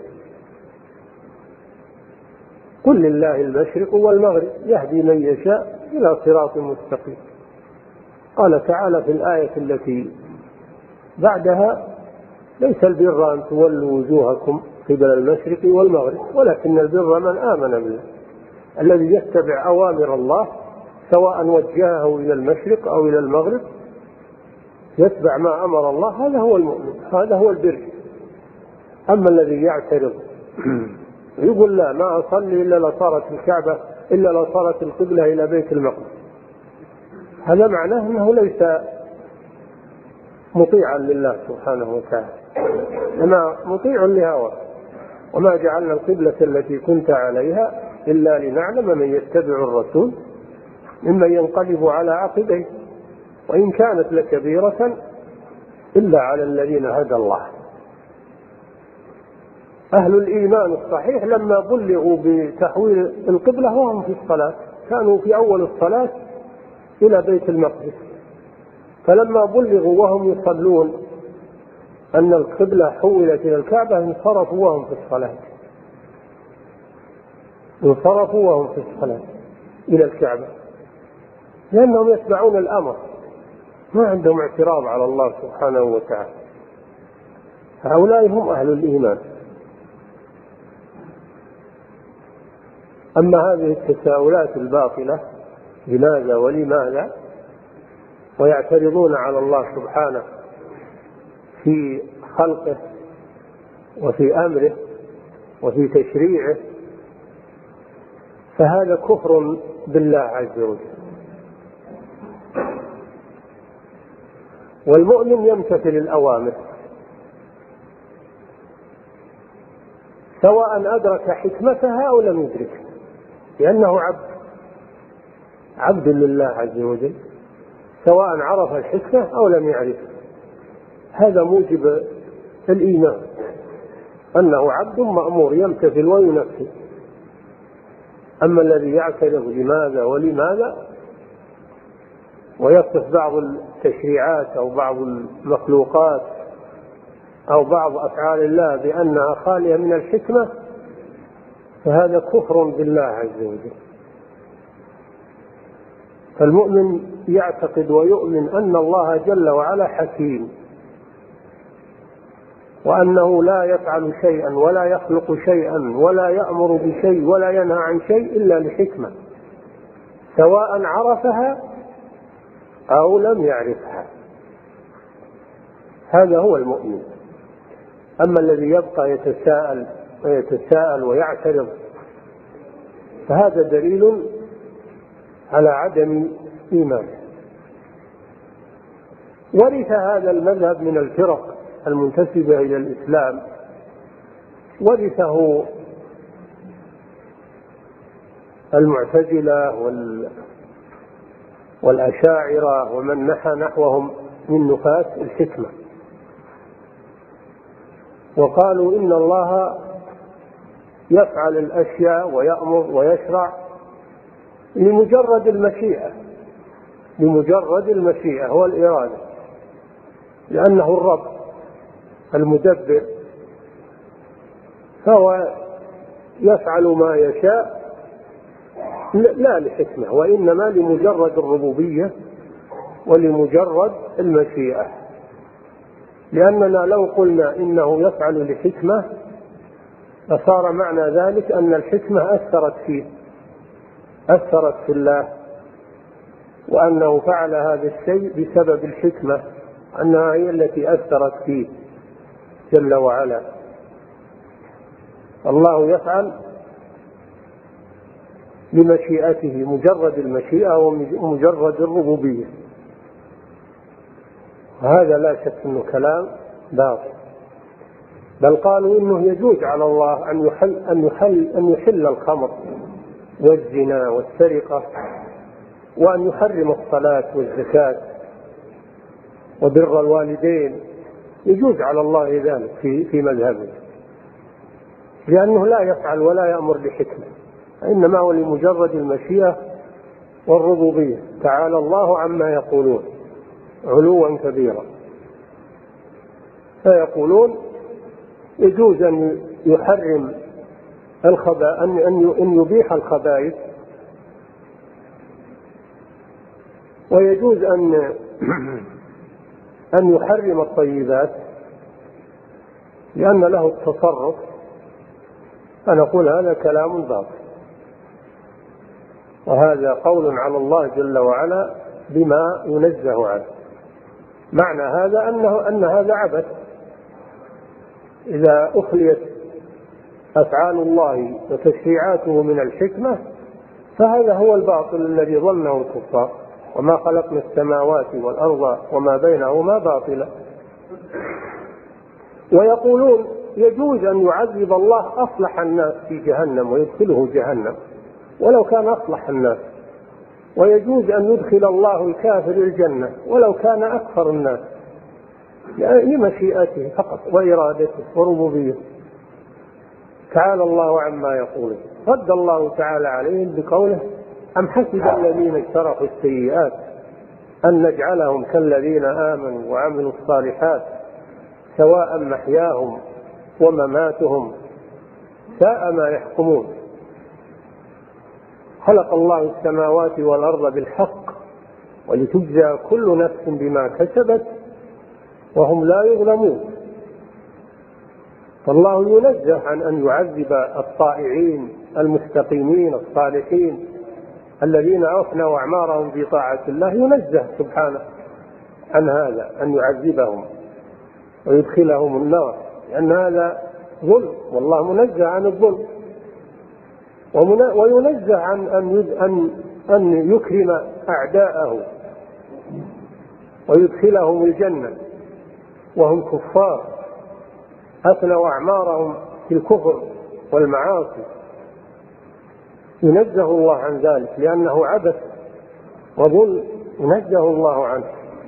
قل لله المشرق والمغرب يهدي من يشاء إلى صراط مستقيم. قال تعالى في الآية التي بعدها: ليس البر أن تولوا وجوهكم قبل المشرق والمغرب ولكن البر من آمن بالله. الذي يتبع أوامر الله سواء وجهه إلى المشرق أو إلى المغرب، يتبع ما أمر الله، هذا هو المؤمن، هذا هو البر. أما الذي يعترض يقول: لا، ما أصلي إلا لصارت الكعبة، إلا لصارت القبلة إلى بيت المقدس، هذا معناه أنه ليس مطيعا لله سبحانه وتعالى، إنما مطيع لهواه. وما جعلنا القبلة التي كنت عليها إلا لنعلم من يتبع الرسول ممن ينقلب على عقبيه وإن كانت لكبيرة إلا على الذين هدى الله. أهل الإيمان الصحيح لما بلغوا بتحويل القبلة وهم في الصلاة كانوا في أول الصلاة إلى بيت المقدس، فلما بلغوا وهم يصلون أن القبلة حولت إلى الكعبة انصرفوا وهم في الصلاة، انصرفوا وهم في الصلاة إلى الكعبة، لأنهم يتبعون الأمر، ما عندهم اعتراض على الله سبحانه وتعالى. هؤلاء هم أهل الإيمان. أما هذه التساؤلات الباطلة لماذا ولماذا، ويعترضون على الله سبحانه في خلقه وفي أمره وفي تشريعه، فهذا كفر بالله عز وجل. والمؤمن يمتثل الأوامر سواء أدرك حكمتها أو لم يدركها، لأنه عبد لله عز وجل، سواء عرف الحكمة أو لم يعرفها. هذا موجب الإيمان، أنه عبد مأمور يمتثل وينفذ. أما الذي يعترض لماذا ولماذا ويصف بعض التشريعات أو بعض المخلوقات أو بعض أفعال الله بأنها خالية من الحكمة، فهذا كفر بالله عز وجل. فالمؤمن يعتقد ويؤمن أن الله جل وعلا حكيم، وأنه لا يفعل شيئا ولا يخلق شيئا ولا يأمر بشيء ولا ينهى عن شيء إلا لحكمة، سواء عرفها أو لم يعرفها. هذا هو المؤمن. أما الذي يبقى يتساءل ويعترض فهذا دليل على عدم إيمانه. ورث هذا المذهب من الفرق المنتسبة إلى الإسلام، ورثه المعتزلة والأشاعرة ومن نحى نحوهم من نفاة الحكمة، وقالوا إن الله يفعل الأشياء ويأمر ويشرع لمجرد المشيئة، لمجرد المشيئة والإرادة، لأنه الرب المدبر، فهو يفعل ما يشاء لا لحكمة، وإنما لمجرد الربوبية ولمجرد المشيئة. لأننا لو قلنا إنه يفعل لحكمة فصار معنى ذلك أن الحكمة أثرت فيه، أثرت في الله، وأنه فعل هذا الشيء بسبب الحكمة، أنها هي التي أثرت فيه جل وعلا. الله يفعل لمشيئته، مجرد المشيئة ومجرد الربوبية. هذا لا شك أنه كلام باطل، بل قالوا إنه يجوز على الله أن يحل الخمر والزنا والسرقة، وأن يحرم الصلاة والزكاة وبر الوالدين، يجوز على الله ذلك في مذهبه، لأنه لا يفعل ولا يأمر بحكمة، إنما هو لمجرد المشيئة والربوبية، تعالى الله عما يقولون علوا كبيرا. فيقولون يجوز أن يحرم أن يبيح الخبائث، ويجوز أن يحرم الطيبات لأن له التصرف. فنقول هذا كلام باطل، وهذا قول على الله جل وعلا بما ينزه عنه. معنى هذا أن هذا عبث. إذا أخليت أفعال الله وتشريعاته من الحكمة فهذا هو الباطل الذي ظنه الكفار، وما خلقنا السماوات والأرض وما بينهما باطلا. ويقولون يجوز أن يعذب الله أصلح الناس في جهنم ويدخله جهنم ولو كان أصلح الناس، ويجوز أن يدخل الله الكافر الجنة ولو كان أكثر الناس، لمشيئته فقط وإرادته وربوبيته. تعالى الله عما يقولون. رد الله تعالى عليهم بقوله: أم حسب الذين اجترحوا السيئات أن نجعلهم كالذين آمنوا وعملوا الصالحات سواء محياهم ومماتهم ساء ما يحكمون. خلق الله السماوات والأرض بالحق ولتجزى كل نفس بما كسبت وهم لا يظلمون. فالله ينزه عن أن يعذب الطائعين المستقيمين الصالحين الذين أفنوا أعمارهم في طاعة الله، ينزه سبحانه عن هذا، أن يعذبهم ويدخلهم النار، لأن هذا ظلم، والله منزه عن الظلم. وينزه عن أن يكرم أعداءه ويدخلهم الجنة وهم كفار أفنوا أعمارهم في الكفر والمعاصي. ينزه الله عن ذلك لأنه عبث وظلم، ينزه الله عنه.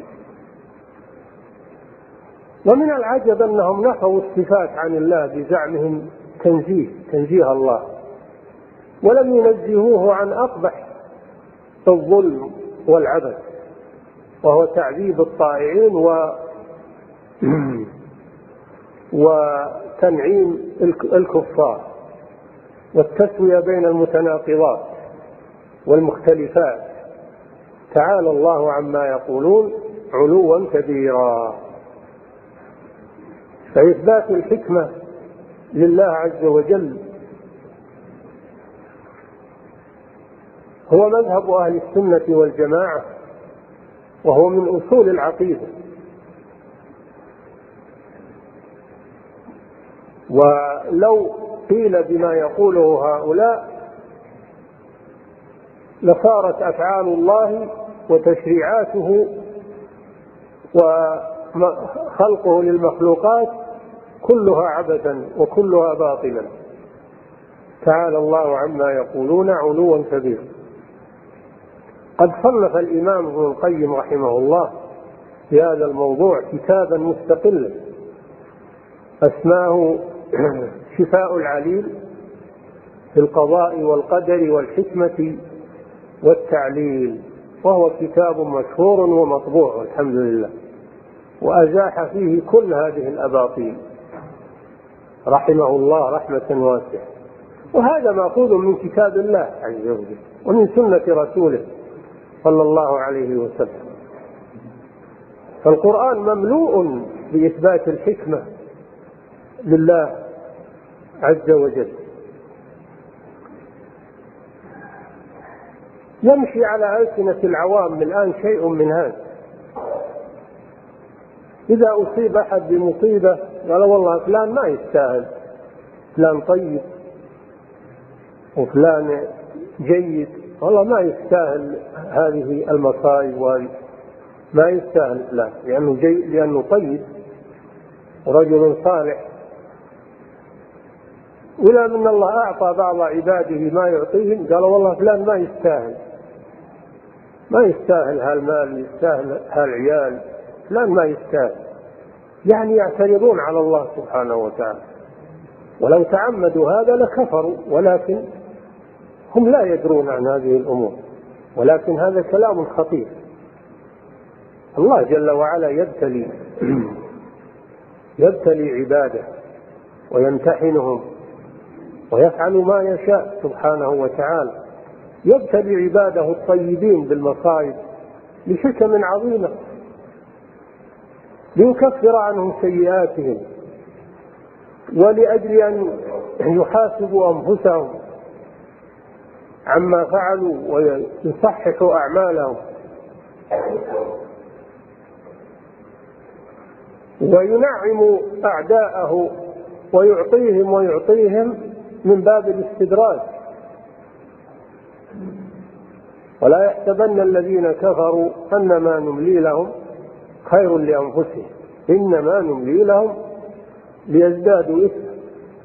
ومن العجب أنهم نفوا الصفات عن الله بزعمهم تنزيه الله، ولم ينزهوه عن أقبح الظلم والعبث، وهو تعذيب الطائعين وتنعيم الكفار والتسوية بين المتناقضات والمختلفات. تعالى الله عما يقولون علوا كبيرا. فإثبات الحكمة لله عز وجل هو مذهب أهل السنة والجماعة، وهو من أصول العقيدة. ولو قيل بما يقوله هؤلاء لصارت أفعال الله وتشريعاته وخلقه للمخلوقات كلها عبثا وكلها باطلا. تعالى الله عما يقولون علوا كبيرا. قد صنف الإمام ابن القيم رحمه الله في هذا الموضوع كتابا مستقلا اسماه شفاء العليل في القضاء والقدر والحكمة والتعليل، وهو كتاب مشهور ومطبوع والحمد لله، وأزاح فيه كل هذه الأباطيل رحمه الله رحمة واسعة. وهذا مأخوذ من كتاب الله عز وجل ومن سنة رسوله صلى الله عليه وسلم. فالقرآن مملوء بإثبات الحكمة لله عز وجل. يمشي على ألسنة العوام الآن شيء من هذا. إذا أصيب أحد بمصيبة قال والله فلان ما يستاهل، فلان طيب وفلان جيد، والله ما يستاهل هذه المصائب وهذه، ما يستاهل فلان لأنه جيد لأنه طيب ورجل صالح. ولا من الله أعطى بعض عباده ما يعطيهم قال والله فلان ما يستاهل هالمال، يستاهل هالعيال، فلان ما يستاهل. يعني يعترضون على الله سبحانه وتعالى، ولو تعمدوا هذا لكفروا، ولكن هم لا يدرون عن هذه الأمور. ولكن هذا كلام خطير. الله جل وعلا يبتلي عباده ويمتحنهم ويفعل ما يشاء سبحانه وتعالى. يبتلي عباده الطيبين بالمصائب لحكم عظيمة، ليكفر عنهم سيئاتهم ولأجل أن يحاسبوا أنفسهم عما فعلوا ويصححوا أعمالهم، وينعم أعداءه ويعطيهم من باب الاستدراج. ولا يحسبن الذين كفروا أنما نملي لهم خير لأنفسهم إنما نملي لهم ليزدادوا إثما.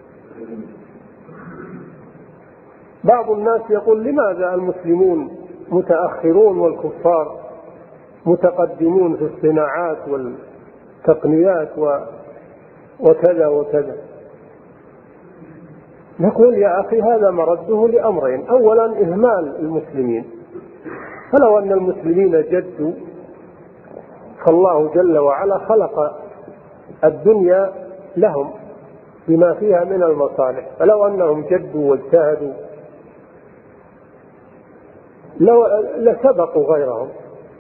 بعض الناس يقول لماذا المسلمون متأخرون والكفار متقدمون في الصناعات والتقنيات وكذا وكذا؟ نقول يا أخي هذا مرده لأمرين. أولا إهمال المسلمين، فلو أن المسلمين جدوا فالله جل وعلا خلق الدنيا لهم بما فيها من المصالح، فلو أنهم جدوا واجتهدوا لسبقوا غيرهم.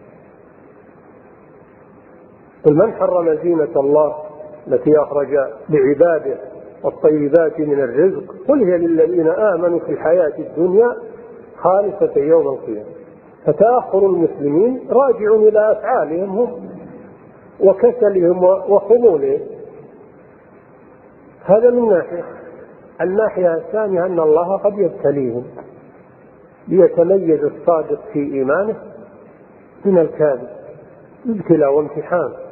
قل من حرم زينة الله التي أخرج لعباده والطيبات من الرزق قل هي للذين آمنوا في الحياة الدنيا خالصة يوم القيامة. فتأخر المسلمين راجع إلى أفعالهم هم وكسلهم وخمولهم. هذا من ناحية. الناحية الثانية أن الله قد يبتليهم ليتميز الصادق في إيمانه من الكاذب، ابتلاء وامتحان.